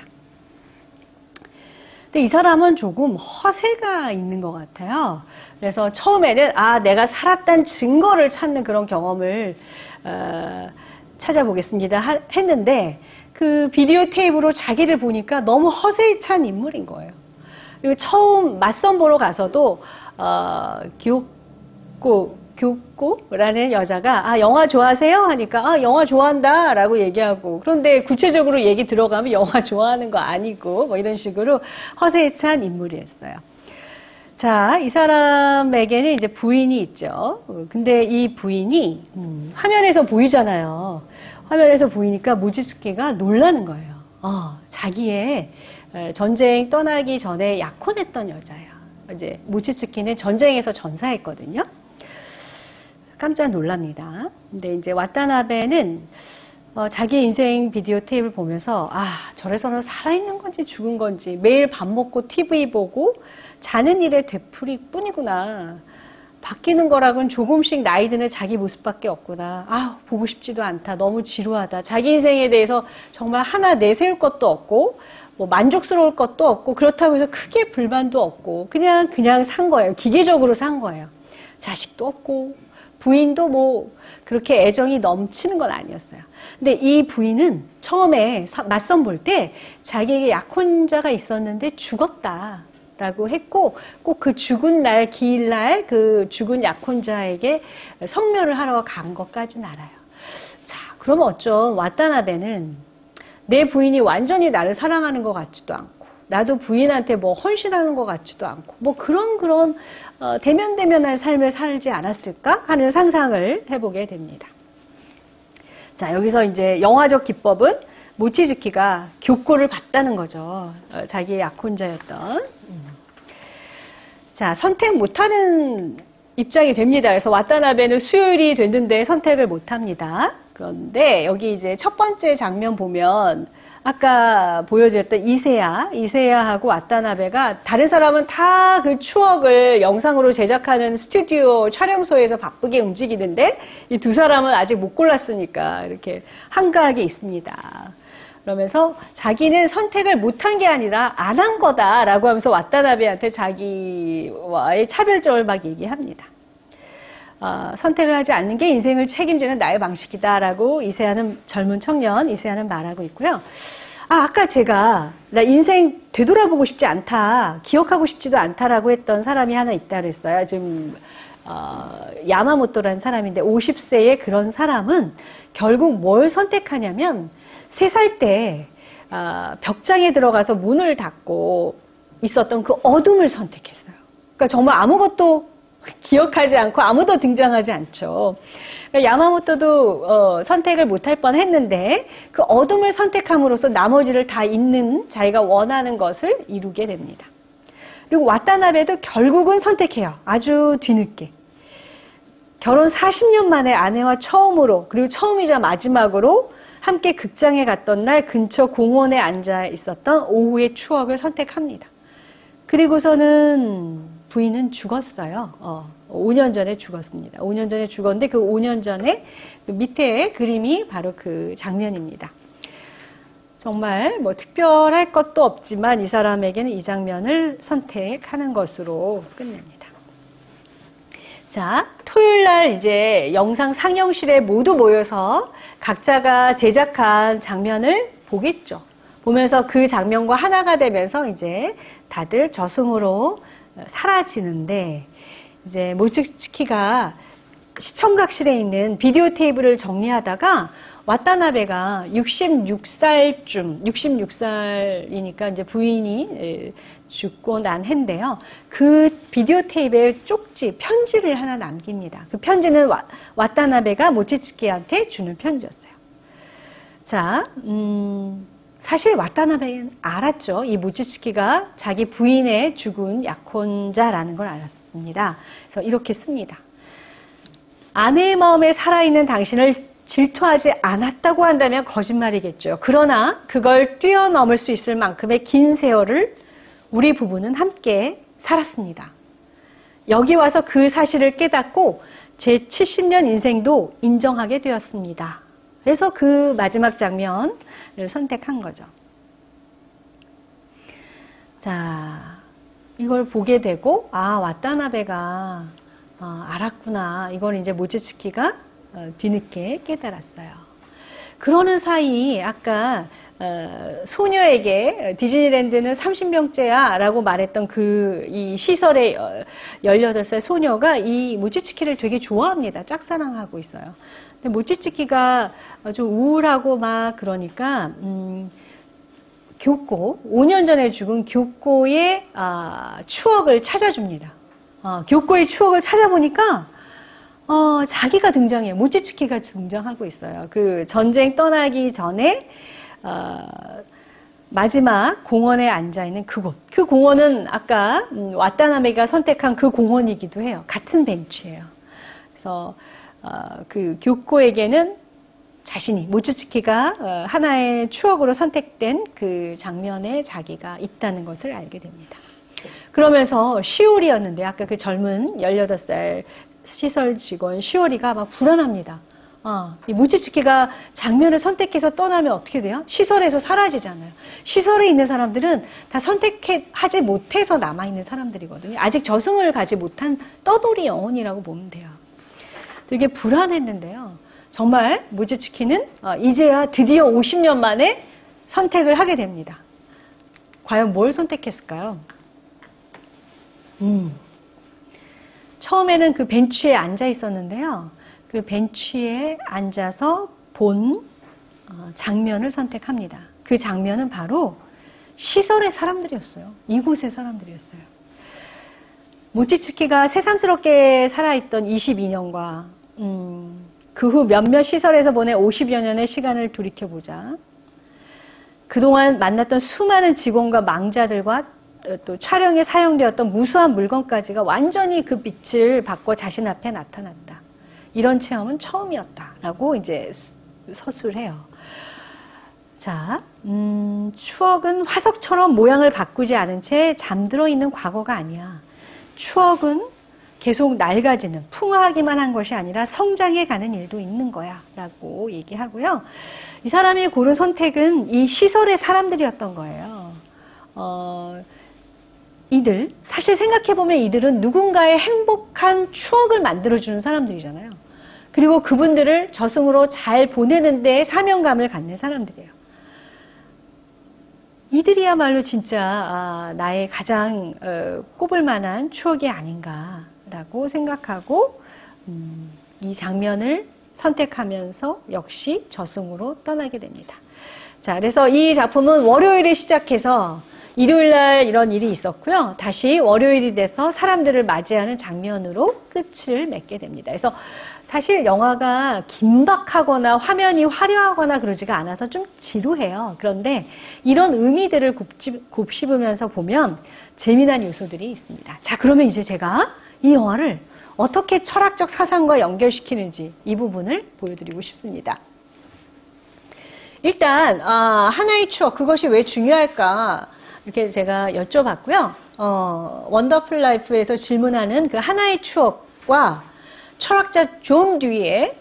근데 이 사람은 조금 허세가 있는 것 같아요. 그래서 처음에는 아 내가 살았다는 증거를 찾는 그런 경험을 어, 찾아보겠습니다 하, 했는데 그 비디오 테이프로 자기를 보니까 너무 허세에 찬 인물인 거예요. 그리고 처음 맞선 보러 가서도 어, 교고 교코라는 여자가 아 영화 좋아하세요? 하니까 아 영화 좋아한다 라고 얘기하고, 그런데 구체적으로 얘기 들어가면 영화 좋아하는 거 아니고 뭐 이런 식으로 허세에 찬 인물이었어요. 자, 이 사람에게는 이제 부인이 있죠. 근데 이 부인이 음, 화면에서 보이잖아요. 화면에서 보이니까 모지스키가 놀라는 거예요. 어, 자기의 전쟁 떠나기 전에 약혼했던 여자예요. 이제 모치츠키는 전쟁에서 전사했거든요. 깜짝 놀랍니다. 근데 이제 와타나베는 어, 자기 인생 비디오 테이프를 보면서 아 저래서는 살아있는 건지 죽은 건지 매일 밥 먹고 티비 보고 자는 일에 되풀이 뿐이구나. 바뀌는 거라고는 조금씩 나이 드는 자기 모습밖에 없구나. 아 보고 싶지도 않다. 너무 지루하다. 자기 인생에 대해서 정말 하나 내세울 것도 없고 뭐 만족스러울 것도 없고 그렇다고 해서 크게 불만도 없고 그냥 그냥 산 거예요. 기계적으로 산 거예요. 자식도 없고 부인도 뭐 그렇게 애정이 넘치는 건 아니었어요. 근데 이 부인은 처음에 맞선 볼 때 자기에게 약혼자가 있었는데 죽었다라고 했고 꼭 그 죽은 날 기일날 그 죽은 약혼자에게 성묘를 하러 간 것까지는 알아요. 자, 그러면 어쩜 와타나베는 내 부인이 완전히 나를 사랑하는 것 같지도 않고 나도 부인한테 뭐 헌신하는 것 같지도 않고 뭐 그런 그런 어, 대면대면한 삶을 살지 않았을까 하는 상상을 해보게 됩니다. 자, 여기서 이제 영화적 기법은 모치즈키가 교코를 봤다는 거죠. 어, 자기의 약혼자였던. 음. 자, 선택 못하는 입장이 됩니다. 그래서 와타나베는 수요일이 됐는데 선택을 못합니다. 그런데 여기 이제 첫 번째 장면 보면 아까 보여드렸던 이세야, 이세야하고 와타나베가 다른 사람은 다 그 추억을 영상으로 제작하는 스튜디오 촬영소에서 바쁘게 움직이는데 이 두 사람은 아직 못 골랐으니까 이렇게 한가하게 있습니다. 그러면서 자기는 선택을 못한 게 아니라 안 한 거다라고 하면서 와타나베한테 자기와의 차별점을 막 얘기합니다. 어, 선택을 하지 않는 게 인생을 책임지는 나의 방식이다라고 이세야는 젊은 청년 이세야는 말하고 있고요. 아, 아까 제가 나 인생 되돌아보고 싶지 않다, 기억하고 싶지도 않다라고 했던 사람이 하나 있다 그랬어요. 지금 어, 야마모토라는 사람인데 오십 세의 그런 사람은 결국 뭘 선택하냐면 세 살 때 어, 벽장에 들어가서 문을 닫고 있었던 그 어둠을 선택했어요. 그러니까 정말 아무것도 기억하지 않고 아무도 등장하지 않죠. 그러니까 야마모토도 어, 선택을 못할 뻔했는데 그 어둠을 선택함으로써 나머지를 다 잇는 자기가 원하는 것을 이루게 됩니다. 그리고 와타나베도 결국은 선택해요. 아주 뒤늦게. 결혼 사십 년 만에 아내와 처음으로, 그리고 처음이자 마지막으로 함께 극장에 갔던 날 근처 공원에 앉아 있었던 오후의 추억을 선택합니다. 그리고서는 부인은 죽었어요. 어, 오 년 전에 죽었습니다. 오 년 전에 죽었는데 그 오 년 전에 그 밑에 그림이 바로 그 장면입니다. 정말 뭐 특별할 것도 없지만 이 사람에게는 이 장면을 선택하는 것으로 끝냅니다. 자, 토요일 날 이제 영상 상영실에 모두 모여서 각자가 제작한 장면을 보겠죠. 보면서 그 장면과 하나가 되면서 이제 다들 저승으로 사라지는데, 이제 모치츠키가 시청각실에 있는 비디오 테이프를 정리하다가 와타나베가 육십육 살쯤, 육십육 살이니까 이제 부인이 죽고 난 해인데요. 그 비디오 테이프에 쪽지, 편지를 하나 남깁니다. 그 편지는 와, 와타나베가 모치츠키한테 주는 편지였어요. 자, 음, 사실 와타나베는 알았죠. 이 모치츠키가 자기 부인의 죽은 약혼자라는 걸 알았습니다. 그래서 이렇게 씁니다. 아내의 마음에 살아있는 당신을 질투하지 않았다고 한다면 거짓말이겠죠. 그러나 그걸 뛰어넘을 수 있을 만큼의 긴 세월을 우리 부부는 함께 살았습니다. 여기 와서 그 사실을 깨닫고 제 칠십 년 인생도 인정하게 되었습니다. 그래서 그 마지막 장면을 선택한 거죠. 자, 이걸 보게 되고, 아, 와타나베가 어, 알았구나. 이걸 이제 모치츠키가 어, 뒤늦게 깨달았어요. 그러는 사이 아까 어, 소녀에게 디즈니랜드는 삼십 명째야 라고 말했던 그 이 시설의 열여덟 살 소녀가 이 모치츠키를 되게 좋아합니다. 짝사랑하고 있어요. 근데 모치츠키가 좀 우울하고 막 그러니까 음, 교코, 오 년 전에 죽은 교코의 아, 추억을 찾아줍니다. 어, 교코의 추억을 찾아보니까 어, 자기가 등장해요. 모치츠키가 등장하고 있어요. 그 전쟁 떠나기 전에 어, 마지막 공원에 앉아있는 그곳. 그 공원은 아까 음, 와타나베가 선택한 그 공원이기도 해요. 같은 벤치예요. 그래서 어, 그 교코에게는 자신이, 모치츠키가 어, 하나의 추억으로 선택된 그 장면에 자기가 있다는 것을 알게 됩니다. 그러면서 시오리였는데, 아까 그 젊은 열여덟 살 시설 직원 시오리가 막 불안합니다. 어, 이 모치츠키가 장면을 선택해서 떠나면 어떻게 돼요? 시설에서 사라지잖아요. 시설에 있는 사람들은 다 선택하지 못해서 남아있는 사람들이거든요. 아직 저승을 가지 못한 떠돌이 영혼이라고 보면 돼요. 되게 불안했는데요. 정말 모치츠키는 어, 이제야 드디어 오십 년 만에 선택을 하게 됩니다. 과연 뭘 선택했을까요? 음. 처음에는 그 벤치에 앉아 있었는데요. 그 벤치에 앉아서 본 장면을 선택합니다. 그 장면은 바로 시설의 사람들이었어요. 이곳의 사람들이었어요. 모치츠키가 새삼스럽게 살아있던 이십이 년과 음, 그 후 몇몇 시설에서 보낸 오십여 년의 시간을 돌이켜보자. 그동안 만났던 수많은 직원과 망자들과 또 촬영에 사용되었던 무수한 물건까지가 완전히 그 빛을 받고 자신 앞에 나타났다. 이런 체험은 처음이었다라고 이제 서술해요. 자, 음, 추억은 화석처럼 모양을 바꾸지 않은 채 잠들어 있는 과거가 아니야. 추억은 계속 낡아지는, 풍화하기만 한 것이 아니라 성장해 가는 일도 있는 거야 라고 얘기하고요. 이 사람이 고른 선택은 이 시설의 사람들이었던 거예요. 어, 이들, 사실 생각해보면 이들은 누군가의 행복한 추억을 만들어주는 사람들이잖아요. 그리고 그분들을 저승으로 잘 보내는 데 사명감을 갖는 사람들이에요. 이들이야말로 진짜 아, 나의 가장 어, 꼽을 만한 추억이 아닌가라고 생각하고 음, 이 장면을 선택하면서 역시 저승으로 떠나게 됩니다. 자, 그래서 이 작품은 월요일에 시작해서 일요일 날 이런 일이 있었고요. 다시 월요일이 돼서 사람들을 맞이하는 장면으로 끝을 맺게 됩니다. 그래서 사실 영화가 긴박하거나 화면이 화려하거나 그러지가 않아서 좀 지루해요. 그런데 이런 의미들을 곱씹, 곱씹으면서 보면 재미난 요소들이 있습니다. 자, 그러면 이제 제가 이 영화를 어떻게 철학적 사상과 연결시키는지 이 부분을 보여드리고 싶습니다. 일단 아, 하나의 추억, 그것이 왜 중요할까 이렇게 제가 여쭤봤고요. 어, 원더풀 라이프에서 질문하는 그 하나의 추억과 철학자 존 듀이의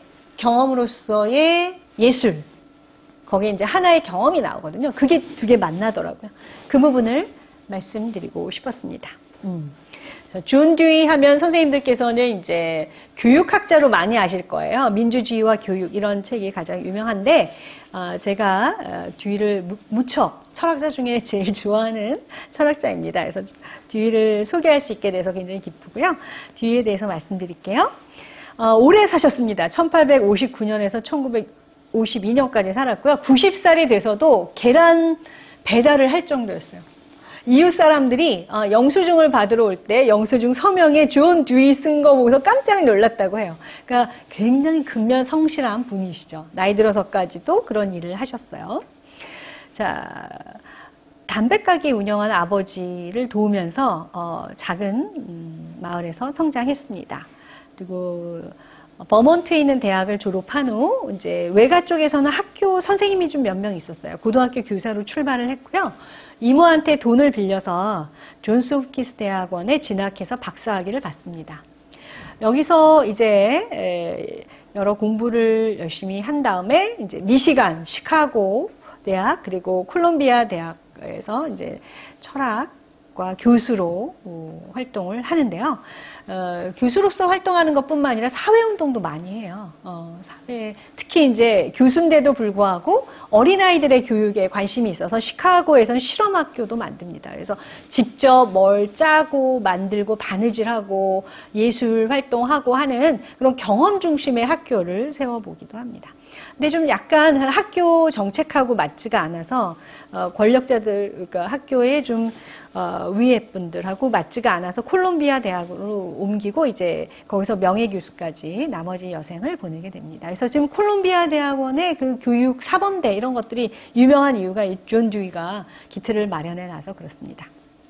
경험으로서의 예술, 거기에 이제 하나의 경험이 나오거든요. 그게 두 개 만나더라고요. 그 부분을 말씀드리고 싶었습니다. 음. 존 듀이 하면 선생님들께서는 이제 교육학자로 많이 아실 거예요. 민주주의와 교육 이런 책이 가장 유명한데 어, 제가 어, 듀이를 무, 무척 철학자 중에 제일 좋아하는 철학자입니다. 그래서 듀이를 소개할 수 있게 돼서 굉장히 기쁘고요. 듀이에 대해서 말씀드릴게요. 어, 오래 사셨습니다. 천팔백오십구 년에서 천구백오십이 년까지 살았고요. 구십 살이 돼서도 계란 배달을 할 정도였어요. 이웃 사람들이 영수증을 받으러 올 때 영수증 서명에 존 듀이 쓴 거 보고서 깜짝 놀랐다고 해요. 그러니까 굉장히 근면 성실한 분이시죠. 나이 들어서까지도 그런 일을 하셨어요. 자, 담배가게 운영한 아버지를 도우면서 어, 작은 음, 마을에서 성장했습니다. 그리고 버몬트에 있는 대학을 졸업한 후 이제 외가 쪽에서는 학교 선생님이 좀 몇 명 있었어요. 고등학교 교사로 출발을 했고요. 이모한테 돈을 빌려서 존스 홉킨스 대학원에 진학해서 박사학위를 받습니다. 여기서 이제 여러 공부를 열심히 한 다음에 이제 미시간, 시카고 대학 그리고 콜롬비아 대학에서 이제 철학과 교수로 활동을 하는데요. 어, 교수로서 활동하는 것뿐만 아니라 사회운동도 많이 해요. 어, 사회, 특히 이제 교수인데도 불구하고 어린아이들의 교육에 관심이 있어서 시카고에서는 실험학교도 만듭니다. 그래서 직접 뭘 짜고 만들고 바느질하고 예술 활동하고 하는 그런 경험 중심의 학교를 세워보기도 합니다. 근데 좀 약간 학교 정책하고 맞지가 않아서 어, 권력자들, 그러니까 학교에 좀 어, 위에 분들하고 맞지가 않아서 콜롬비아 대학으로 옮기고 이제 거기서 명예교수까지 나머지 여생을 보내게 됩니다. 그래서 지금 콜롬비아 대학원의 그 교육 사범대 이런 것들이 유명한 이유가 이 존 듀이가 기틀을 마련해 놔서 그렇습니다.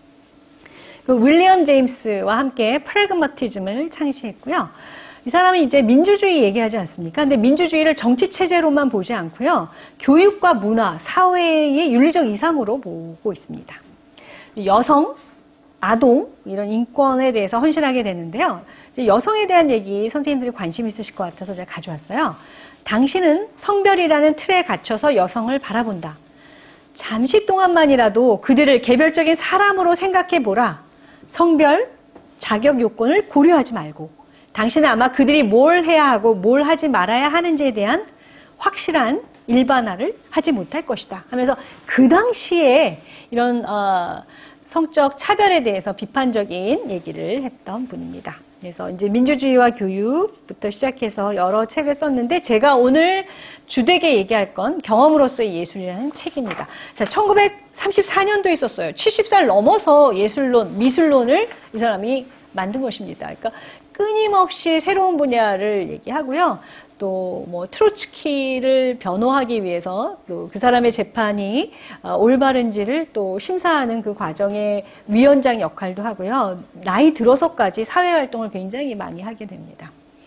그 윌리엄 제임스와 함께 프래그마티즘을 창시했고요. 이 사람이 이제 민주주의 얘기하지 않습니까? 근데 민주주의를 정치체제로만 보지 않고요. 교육과 문화, 사회의 윤리적 이상으로 보고 있습니다. 여성, 아동 이런 인권에 대해서 헌신하게 되는데요. 여성에 대한 얘기 선생님들이 관심 있으실 것 같아서 제가 가져왔어요. 당신은 성별이라는 틀에 갇혀서 여성을 바라본다. 잠시 동안만이라도 그들을 개별적인 사람으로 생각해보라. 성별, 자격 요건을 고려하지 말고 당신은 아마 그들이 뭘 해야 하고 뭘 하지 말아야 하는지에 대한 확실한 일반화를 하지 못할 것이다 하면서 그 당시에 이런 어, 성적 차별에 대해서 비판적인 얘기를 했던 분입니다. 그래서 이제 민주주의와 교육부터 시작해서 여러 책을 썼는데 제가 오늘 주되게 얘기할 건 경험으로서의 예술이라는 책입니다. 자, 천구백삼십사 년도에 있었어요. 칠십 살 넘어서 예술론, 미술론을 이 사람이 만든 것입니다. 그러니까 끊임없이 새로운 분야를 얘기하고요. 또 뭐 트로츠키를 변호하기 위해서 또 그 사람의 재판이 올바른지를 또 심사하는 그 과정의 위원장 역할도 하고요. 나이 들어서까지 사회활동을 굉장히 많이 하게 됩니다.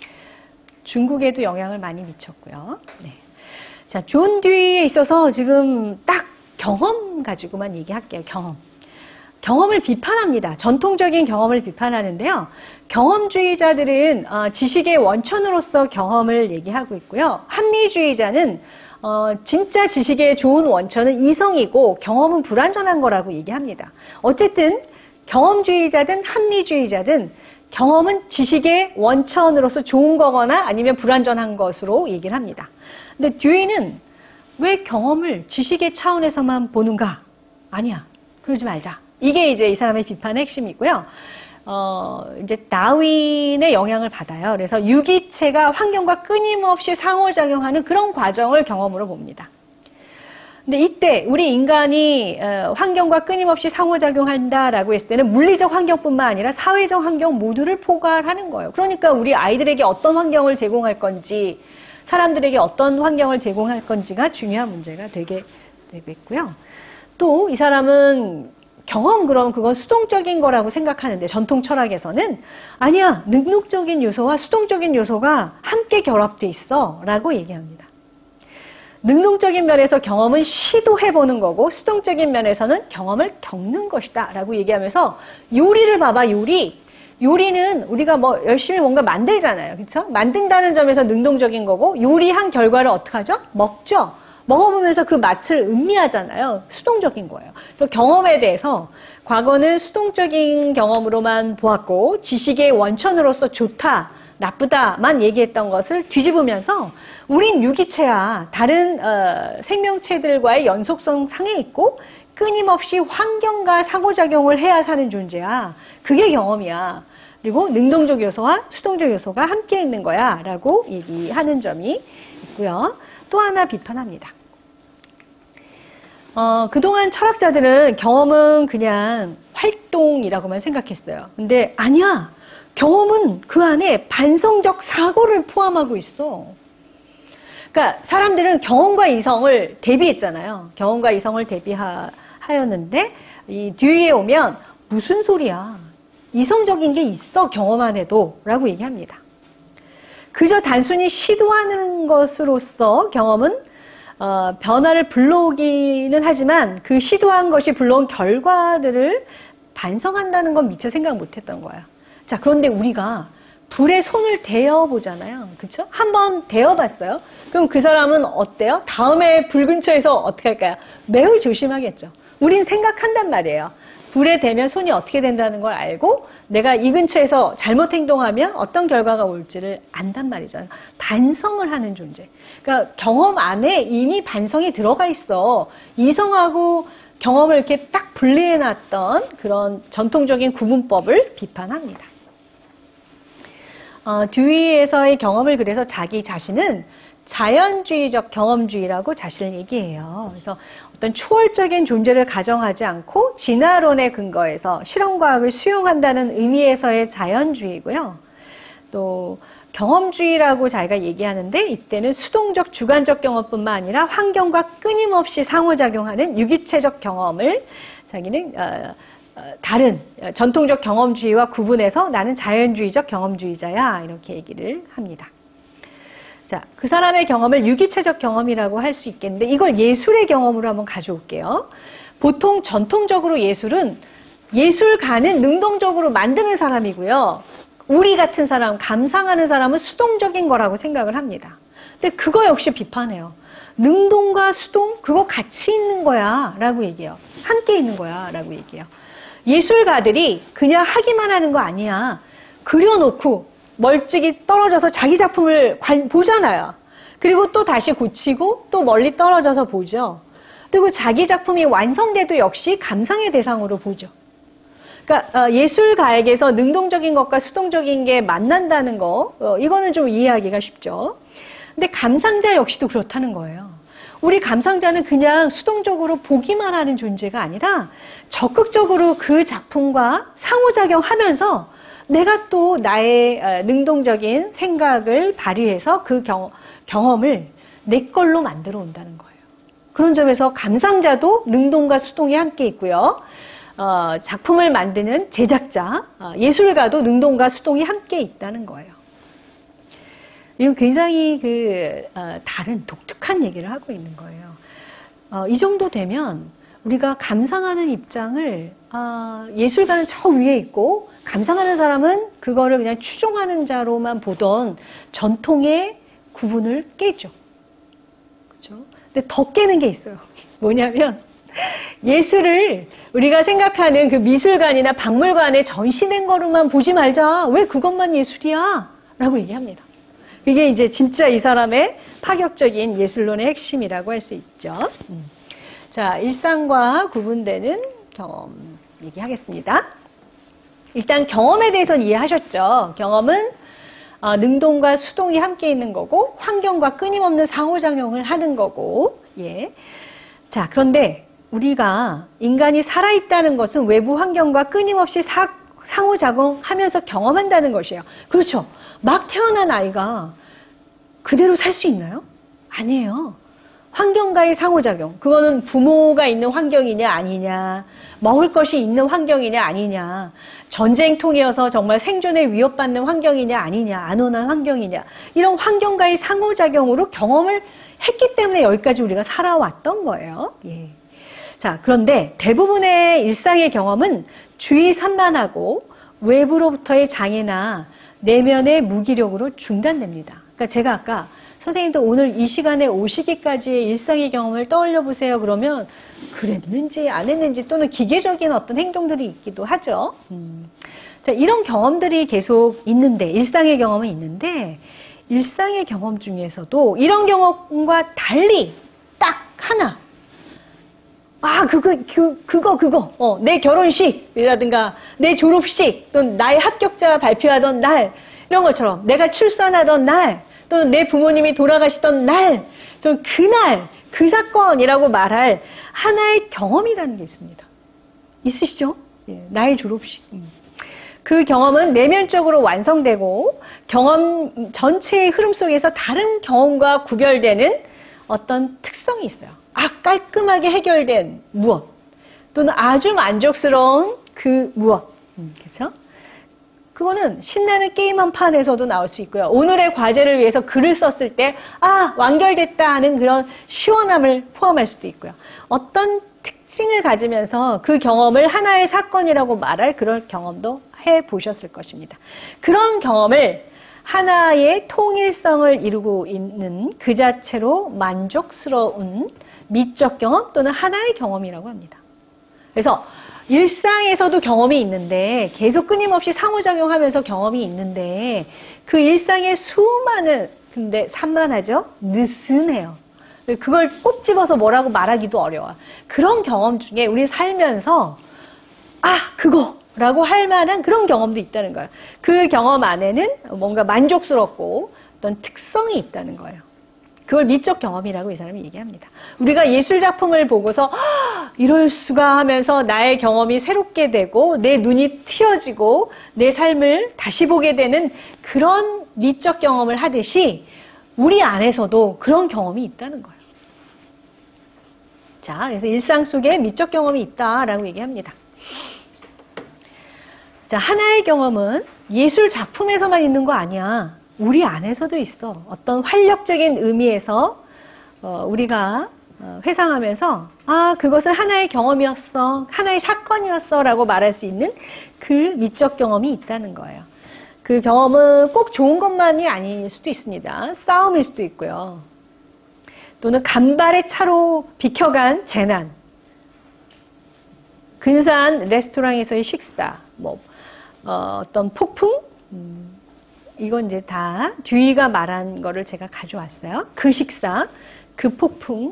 중국에도 영향을 많이 미쳤고요. 네. 자, 존 듀이에 있어서 지금 딱 경험 가지고만 얘기할게요. 경험. 경험을 비판합니다. 전통적인 경험을 비판하는데요. 경험주의자들은 어, 지식의 원천으로서 경험을 얘기하고 있고요. 합리주의자는 어, 진짜 지식의 좋은 원천은 이성이고 경험은 불완전한 거라고 얘기합니다. 어쨌든 경험주의자든 합리주의자든 경험은 지식의 원천으로서 좋은 거거나 아니면 불완전한 것으로 얘기를 합니다. 근데 듀이는 왜 경험을 지식의 차원에서만 보는가? 아니야. 그러지 말자. 이게 이제 이 사람의 비판의 핵심이고요. 어, 이제 다윈의 영향을 받아요. 그래서 유기체가 환경과 끊임없이 상호작용하는 그런 과정을 경험으로 봅니다. 근데 이때 우리 인간이 어, 환경과 끊임없이 상호작용한다라고 했을 때는 물리적 환경뿐만 아니라 사회적 환경 모두를 포괄하는 거예요. 그러니까 우리 아이들에게 어떤 환경을 제공할 건지, 사람들에게 어떤 환경을 제공할 건지가 중요한 문제가 되게 되겠고요. 또 이 사람은 경험, 그럼 그건 수동적인 거라고 생각하는데 전통 철학에서는 아니야, 능동적인 요소와 수동적인 요소가 함께 결합돼 있어 라고 얘기합니다. 능동적인 면에서 경험은 시도해보는 거고 수동적인 면에서는 경험을 겪는 것이다 라고 얘기하면서 요리를 봐봐. 요리. 요리는 우리가 뭐 열심히 뭔가 만들잖아요. 그렇죠? 만든다는 점에서 능동적인 거고 요리한 결과를 어떻게 하죠? 먹죠. 먹어보면서 그 맛을 음미하잖아요. 수동적인 거예요. 그래서 경험에 대해서 과거는 수동적인 경험으로만 보았고 지식의 원천으로서 좋다, 나쁘다만 얘기했던 것을 뒤집으면서 우린 유기체야. 다른 어, 생명체들과의 연속성 상에 있고 끊임없이 환경과 상호작용을 해야 사는 존재야. 그게 경험이야. 그리고 능동적 요소와 수동적 요소가 함께 있는 거야 라고 얘기하는 점이 있고요. 또 하나 비판합니다. 어, 그동안 철학자들은 경험은 그냥 활동이라고만 생각했어요. 근데 아니야. 경험은 그 안에 반성적 사고를 포함하고 있어. 그러니까 사람들은 경험과 이성을 대비했잖아요. 경험과 이성을 대비하였는데 이 뒤에 오면 무슨 소리야. 이성적인 게 있어 경험 안에도 라고 얘기합니다. 그저 단순히 시도하는 것으로서 경험은 어, 변화를 불러오기는 하지만 그 시도한 것이 불러온 결과들을 반성한다는 건 미처 생각 못했던 거예요. 자, 그런데 우리가 불에 손을 대어보잖아요. 그렇죠? 한번 대어봤어요. 그럼 그 사람은 어때요? 다음에 불 근처에서 어떻게 할까요? 매우 조심하겠죠. 우린 생각한단 말이에요. 불에 대면 손이 어떻게 된다는 걸 알고 내가 이 근처에서 잘못 행동하면 어떤 결과가 올지를 안단 말이잖아요. 반성을 하는 존재. 그러니까 경험 안에 이미 반성이 들어가 있어. 이성하고 경험을 이렇게 딱 분리해놨던 그런 전통적인 구분법을 비판합니다. 어, 듀이에서의 경험을 그래서 자기 자신은 자연주의적 경험주의라고 자신을 얘기해요. 그래서 어떤 초월적인 존재를 가정하지 않고 진화론에 근거해서 실험과학을 수용한다는 의미에서의 자연주의고요. 또 경험주의라고 자기가 얘기하는데 이때는 수동적 주관적 경험뿐만 아니라 환경과 끊임없이 상호작용하는 유기체적 경험을 자기는 어, 다른 전통적 경험주의와 구분해서 나는 자연주의적 경험주의자야 이렇게 얘기를 합니다. 자, 그 사람의 경험을 유기체적 경험이라고 할 수 있겠는데 이걸 예술의 경험으로 한번 가져올게요. 보통 전통적으로 예술은 예술가는 능동적으로 만드는 사람이고요. 우리 같은 사람, 감상하는 사람은 수동적인 거라고 생각을 합니다. 근데 그거 역시 비판해요. 능동과 수동 그거 같이 있는 거야 라고 얘기해요. 함께 있는 거야 라고 얘기해요. 예술가들이 그냥 하기만 하는 거 아니야. 그려놓고 멀찍이 떨어져서 자기 작품을 보잖아요. 그리고 또 다시 고치고 또 멀리 떨어져서 보죠. 그리고 자기 작품이 완성돼도 역시 감상의 대상으로 보죠. 그러니까 예술가에게서 능동적인 것과 수동적인 게 만난다는 거, 이거는 좀 이해하기가 쉽죠. 근데 감상자 역시도 그렇다는 거예요. 우리 감상자는 그냥 수동적으로 보기만 하는 존재가 아니라 적극적으로 그 작품과 상호작용하면서 내가 또 나의 능동적인 생각을 발휘해서 그 경, 경험을 내 걸로 만들어 온다는 거예요. 그런 점에서 감상자도 능동과 수동이 함께 있고요. 어, 작품을 만드는 제작자, 어, 예술가도 능동과 수동이 함께 있다는 거예요. 이건 굉장히 그 어, 다른 독특한 얘기를 하고 있는 거예요. 어, 이 정도 되면 우리가 감상하는 입장을 어, 예술가는 저 위에 있고 감상하는 사람은 그거를 그냥 추종하는 자로만 보던 전통의 구분을 깨죠. 그렇죠? 근데 더 깨는 게 있어요. 뭐냐면 예술을 우리가 생각하는 그 미술관이나 박물관에 전시된 거로만 보지 말자. 왜 그것만 예술이야? 라고 얘기합니다. 이게 이제 진짜 이 사람의 파격적인 예술론의 핵심이라고 할 수 있죠. 음. 자, 일상과 구분되는 경험 얘기하겠습니다. 일단 경험에 대해서는 이해하셨죠? 경험은 어, 능동과 수동이 함께 있는 거고 환경과 끊임없는 상호작용을 하는 거고, 예. 자, 그런데 우리가 인간이 살아있다는 것은 외부 환경과 끊임없이 사, 상호작용하면서 경험한다는 것이에요. 그렇죠. 막 태어난 아이가 그대로 살 수 있나요? 아니에요. 환경과의 상호작용. 그거는 부모가 있는 환경이냐 아니냐, 먹을 것이 있는 환경이냐 아니냐, 전쟁통이어서 정말 생존에 위협받는 환경이냐 아니냐, 안온한 환경이냐, 이런 환경과의 상호작용으로 경험을 했기 때문에 여기까지 우리가 살아왔던 거예요. 예. 자, 그런데 대부분의 일상의 경험은 주의 산만하고 외부로부터의 장애나 내면의 무기력으로 중단됩니다. 그러니까 제가 아까 선생님도 오늘 이 시간에 오시기까지의 일상의 경험을 떠올려 보세요. 그러면 그랬는지 안 했는지 또는 기계적인 어떤 행동들이 있기도 하죠. 음. 자, 이런 경험들이 계속 있는데, 일상의 경험은 있는데, 일상의 경험 중에서도 이런 경험과 달리 딱 하나, 아, 그거, 그, 그거, 그거, 어, 내 결혼식이라든가, 내 졸업식, 또는 나의 합격자 발표하던 날, 이런 것처럼, 내가 출산하던 날, 또는 내 부모님이 돌아가시던 날, 전 그날, 그 사건이라고 말할 하나의 경험이라는 게 있습니다. 있으시죠? 예, 나의 졸업식. 음. 그 경험은 내면적으로 완성되고, 경험 전체의 흐름 속에서 다른 경험과 구별되는 어떤 특성이 있어요. 아, 깔끔하게 해결된 무엇, 또는 아주 만족스러운 그 무엇, 음, 그렇죠? 그거는 신나는 게임 한 판에서도 나올 수 있고요. 오늘의 과제를 위해서 글을 썼을 때 아, 완결됐다 하는 그런 시원함을 포함할 수도 있고요. 어떤 특징을 가지면서 그 경험을 하나의 사건이라고 말할 그런 경험도 해보셨을 것입니다. 그런 경험을 하나의 통일성을 이루고 있는 그 자체로 만족스러운 미적 경험 또는 하나의 경험이라고 합니다. 그래서 일상에서도 경험이 있는데, 계속 끊임없이 상호작용하면서 경험이 있는데, 그 일상의 수많은, 근데 산만하죠? 느슨해요. 그걸 꼭 집어서 뭐라고 말하기도 어려워요. 그런 경험 중에 우리 살면서 아, 그거! 라고 할 만한 그런 경험도 있다는 거예요. 그 경험 안에는 뭔가 만족스럽고 어떤 특성이 있다는 거예요. 그걸 미적 경험이라고 이 사람이 얘기합니다. 우리가 예술 작품을 보고서 이럴 수가 하면서 나의 경험이 새롭게 되고 내 눈이 트여지고 내 삶을 다시 보게 되는 그런 미적 경험을 하듯이 우리 안에서도 그런 경험이 있다는 거예요. 자, 그래서 일상 속에 미적 경험이 있다라고 얘기합니다. 자, 하나의 경험은 예술 작품에서만 있는 거 아니야. 우리 안에서도 있어. 어떤 활력적인 의미에서 어, 우리가 어, 회상하면서 아, 그것은 하나의 경험이었어, 하나의 사건이었어 라고 말할 수 있는 그 미적 경험이 있다는 거예요. 그 경험은 꼭 좋은 것만이 아닐 수도 있습니다. 싸움일 수도 있고요. 또는 간발의 차로 비켜간 재난, 근사한 레스토랑에서의 식사, 뭐 어, 어떤 폭풍, 음, 이건 이제 다 듀이가 말한 거를 제가 가져왔어요. 그 식사, 그 폭풍,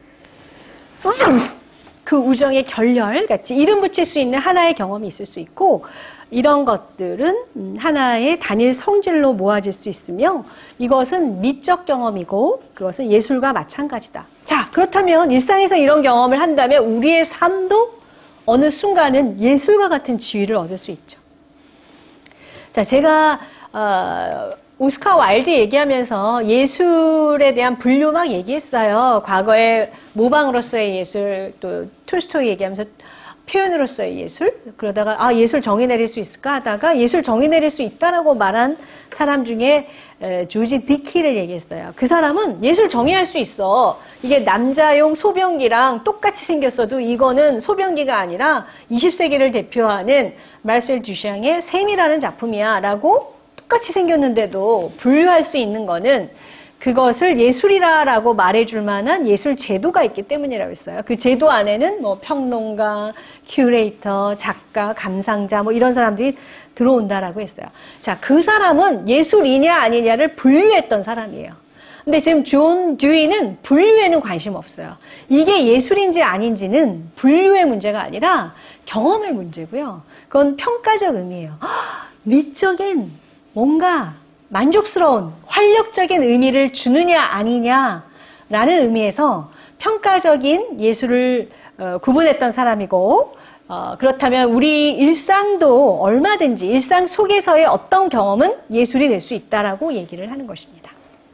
그 우정의 결렬 같이 이름 붙일 수 있는 하나의 경험이 있을 수 있고, 이런 것들은 하나의 단일 성질로 모아질 수 있으며 이것은 미적 경험이고 그것은 예술과 마찬가지다. 자, 그렇다면 일상에서 이런 경험을 한다면 우리의 삶도 어느 순간은 예술과 같은 지위를 얻을 수 있죠. 자, 제가 어, 오스카 와일드 얘기하면서 예술에 대한 분류 막 얘기했어요. 과거에 모방으로서의 예술, 또 톨스토이 얘기하면서 표현으로서의 예술, 그러다가 아 예술 정의 내릴 수 있을까 하다가 예술 정의 내릴 수 있다라고 말한 사람 중에 에, 조지 디키를 얘기했어요. 그 사람은 예술 정의할 수 있어. 이게 남자용 소변기랑 똑같이 생겼어도 이거는 소변기가 아니라 이십 세기를 대표하는 말셀 듀샹의 샘이라는 작품이야 라고 똑같이 생겼는데도 분류할 수 있는 거는 그것을 예술이라고 말해줄 만한 예술 제도가 있기 때문이라고 했어요. 그 제도 안에는 뭐 평론가, 큐레이터, 작가, 감상자 뭐 이런 사람들이 들어온다라고 했어요. 자, 그 사람은 예술이냐 아니냐를 분류했던 사람이에요. 근데 지금 존 듀이는 분류에는 관심 없어요. 이게 예술인지 아닌지는 분류의 문제가 아니라 경험의 문제고요. 그건 평가적 의미예요. 허, 미적인 뭔가 만족스러운 활력적인 의미를 주느냐 아니냐라는 의미에서 평가적인 예술을 어, 구분했던 사람이고 어, 그렇다면 우리 일상도 얼마든지 일상 속에서의 어떤 경험은 예술이 될 수 있다라고 얘기를 하는 것입니다.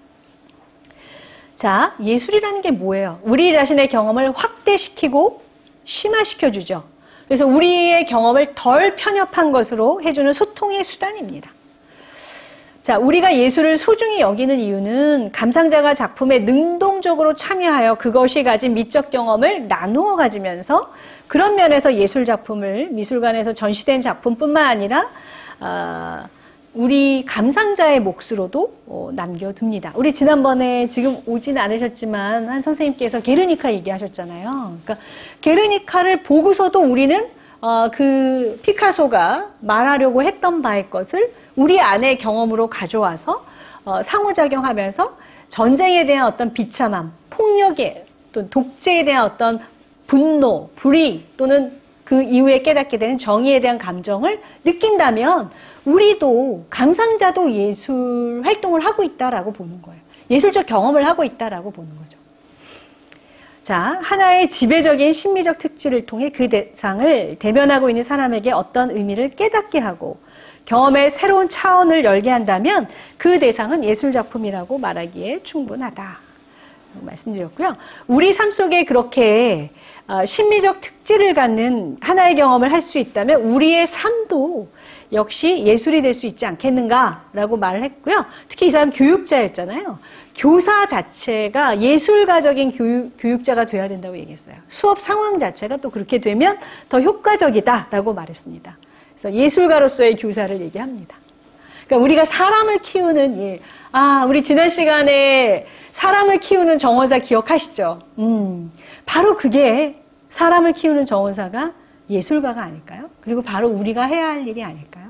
자, 예술이라는 게 뭐예요? 우리 자신의 경험을 확대시키고 심화시켜주죠. 그래서 우리의 경험을 덜 편협한 것으로 해주는 소통의 수단입니다. 자, 우리가 예술을 소중히 여기는 이유는 감상자가 작품에 능동적으로 참여하여 그것이 가진 미적 경험을 나누어 가지면서 그런 면에서 예술 작품을 미술관에서 전시된 작품뿐만 아니라 어, 우리 감상자의 몫으로도 어, 남겨둡니다. 우리 지난번에 지금 오진 않으셨지만 한 선생님께서 게르니카 얘기하셨잖아요. 그러니까 게르니카를 보고서도 우리는 어, 그 피카소가 말하려고 했던 바의 것을 우리 안의 경험으로 가져와서 어, 상호작용하면서 전쟁에 대한 어떤 비참함, 폭력에 또 독재에 대한 어떤 분노, 불의 또는 그 이후에 깨닫게 되는 정의에 대한 감정을 느낀다면 우리도 감상자도 예술 활동을 하고 있다라고 보는 거예요. 예술적 경험을 하고 있다라고 보는 거죠. 자, 하나의 지배적인 심미적 특질을 통해 그 대상을 대변하고 있는 사람에게 어떤 의미를 깨닫게 하고 경험의 새로운 차원을 열게 한다면 그 대상은 예술작품이라고 말하기에 충분하다. 말씀드렸고요. 우리 삶 속에 그렇게 심미적 특질을 갖는 하나의 경험을 할 수 있다면 우리의 삶도 역시 예술이 될 수 있지 않겠는가라고 말을 했고요. 특히 이 사람 교육자였잖아요. 교사 자체가 예술가적인 교육, 교육자가 돼야 된다고 얘기했어요. 수업 상황 자체가 또 그렇게 되면 더 효과적이다라고 말했습니다. 그래서 예술가로서의 교사를 얘기합니다. 그러니까 우리가 사람을 키우는 일, 아, 우리 지난 시간에 사람을 키우는 정원사 기억하시죠? 음, 바로 그게 사람을 키우는 정원사가 예술가가 아닐까요? 그리고 바로 우리가 해야 할 일이 아닐까요?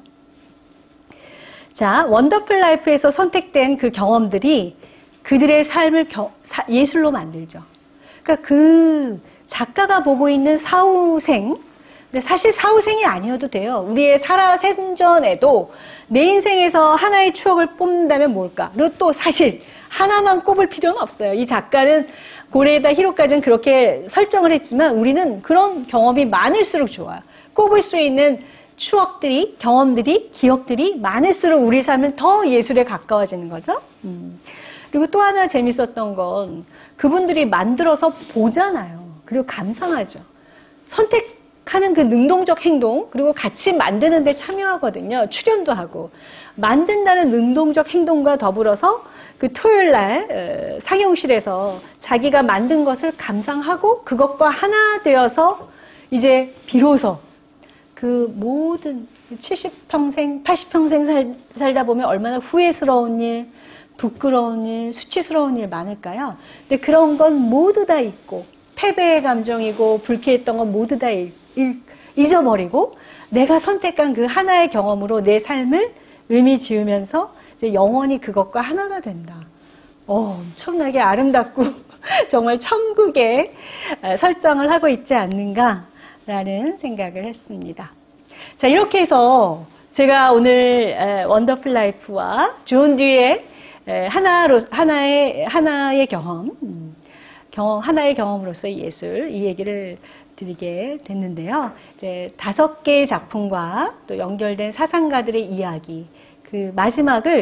자, 원더풀 라이프에서 선택된 그 경험들이 그들의 삶을 겨, 사, 예술로 만들죠. 그러니까 그 작가가 보고 있는 사후생, 근데 사실 사후생이 아니어도 돼요. 우리의 살아생전에도 내 인생에서 하나의 추억을 뽑는다면 뭘까? 그리고 또 사실 하나만 꼽을 필요는 없어요. 이 작가는 고레에다 히로까지는 그렇게 설정을 했지만 우리는 그런 경험이 많을수록 좋아요. 꼽을 수 있는 추억들이, 경험들이, 기억들이 많을수록 우리 삶은 더 예술에 가까워지는 거죠. 음. 그리고 또 하나 재밌었던 건 그분들이 만들어서 보잖아요. 그리고 감상하죠. 선택하는 그 능동적 행동, 그리고 같이 만드는 데 참여하거든요. 출연도 하고. 만든다는 능동적 행동과 더불어서 그 토요일 날 상영실에서 자기가 만든 것을 감상하고 그것과 하나 되어서 이제 비로소 그 모든 칠십 평생, 팔십 평생 살, 살다 보면 얼마나 후회스러운 일, 부끄러운 일, 수치스러운 일 많을까요? 근데 그런 건 모두 다 잊고 패배의 감정이고 불쾌했던 건 모두 다 잊, 잊, 잊어버리고 내가 선택한 그 하나의 경험으로 내 삶을 의미 지으면서 이제 영원히 그것과 하나가 된다. 어, 엄청나게 아름답고 정말 천국의 설정을 하고 있지 않는가라는 생각을 했습니다. 자, 이렇게 해서 제가 오늘 원더풀 라이프와 존 듀의 하나로, 하나의, 하나의 경험, 경험, 하나의 경험으로서의 예술, 이 얘기를 드리게 됐는데요. 이제 다섯 개의 작품과 또 연결된 사상가들의 이야기, 그 마지막을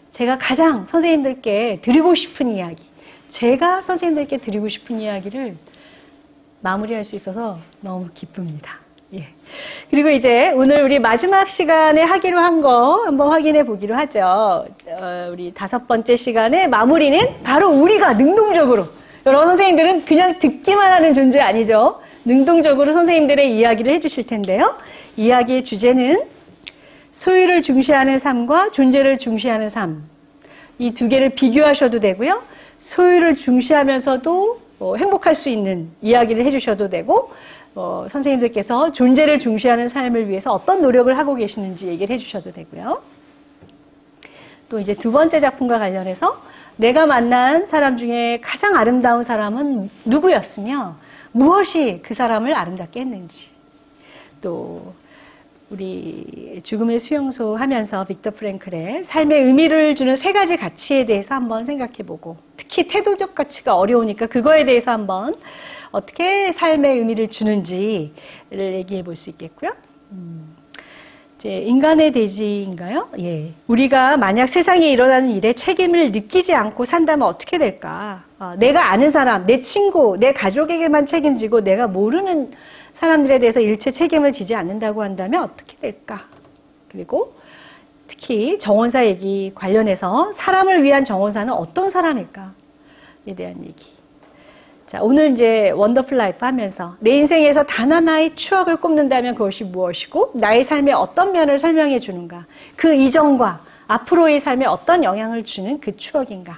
제가 가장 선생님들께 드리고 싶은 이야기, 제가 선생님들께 드리고 싶은 이야기를 마무리할 수 있어서 너무 기쁩니다. 예. 그리고 이제 오늘 우리 마지막 시간에 하기로 한 거 한번 확인해 보기로 하죠. 어, 우리 다섯 번째 시간의 마무리는 바로 우리가 능동적으로, 여러분 선생님들은 그냥 듣기만 하는 존재 아니죠. 능동적으로 선생님들의 이야기를 해주실 텐데요. 이야기의 주제는 소유를 중시하는 삶과 존재를 중시하는 삶. 이 두 개를 비교하셔도 되고요. 소유를 중시하면서도 어, 행복할 수 있는 이야기를 해주셔도 되고, 어, 선생님들께서 존재를 중시하는 삶을 위해서 어떤 노력을 하고 계시는지 얘기를 해주셔도 되고요. 또 이제 두 번째 작품과 관련해서 내가 만난 사람 중에 가장 아름다운 사람은 누구였으며 무엇이 그 사람을 아름답게 했는지, 또 우리 죽음의 수용소 하면서 빅터 프랭클의 삶의 의미를 주는 세 가지 가치에 대해서 한번 생각해보고, 특히 태도적 가치가 어려우니까 그거에 대해서 한번 어떻게 삶의 의미를 주는지를 얘기해 볼 수 있겠고요. 음, 이제 인간의 대지인가요? 예. 우리가 만약 세상에 일어나는 일에 책임을 느끼지 않고 산다면 어떻게 될까? 어, 내가 아는 사람, 내 친구, 내 가족에게만 책임지고 내가 모르는 사람들에 대해서 일체 책임을 지지 않는다고 한다면 어떻게 될까? 그리고 특히 정원사 얘기 관련해서 사람을 위한 정원사는 어떤 사람일까에 대한 얘기. 자, 오늘 이제 원더풀 라이프 하면서 내 인생에서 단 하나의 추억을 꼽는다면 그것이 무엇이고 나의 삶의 어떤 면을 설명해 주는가, 그 이전과 앞으로의 삶에 어떤 영향을 주는 그 추억인가.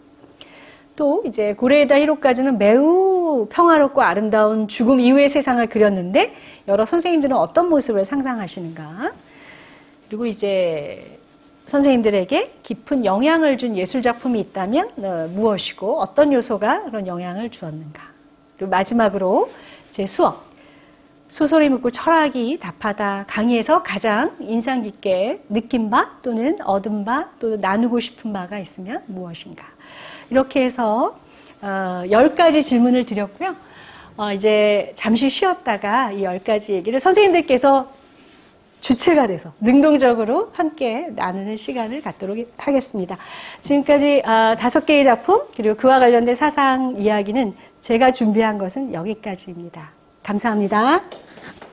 또 이제 고레에다 히로카즈는 매우 평화롭고 아름다운 죽음 이후의 세상을 그렸는데 여러 선생님들은 어떤 모습을 상상하시는가. 그리고 이제 선생님들에게 깊은 영향을 준 예술작품이 있다면 어, 무엇이고 어떤 요소가 그런 영향을 주었는가. 그리고 마지막으로 제 수업, 소설이 묻고 철학이 답하다 강의에서 가장 인상 깊게 느낀 바 또는 얻은 바 또 나누고 싶은 바가 있으면 무엇인가. 이렇게 해서 어, 열 가지 질문을 드렸고요. 어, 이제 잠시 쉬었다가 이 열 가지 얘기를 선생님들께서 주체가 돼서 능동적으로 함께 나누는 시간을 갖도록 하겠습니다. 지금까지 다섯 개의 작품 그리고 그와 관련된 사상 이야기는 제가 준비한 것은 여기까지입니다. 감사합니다.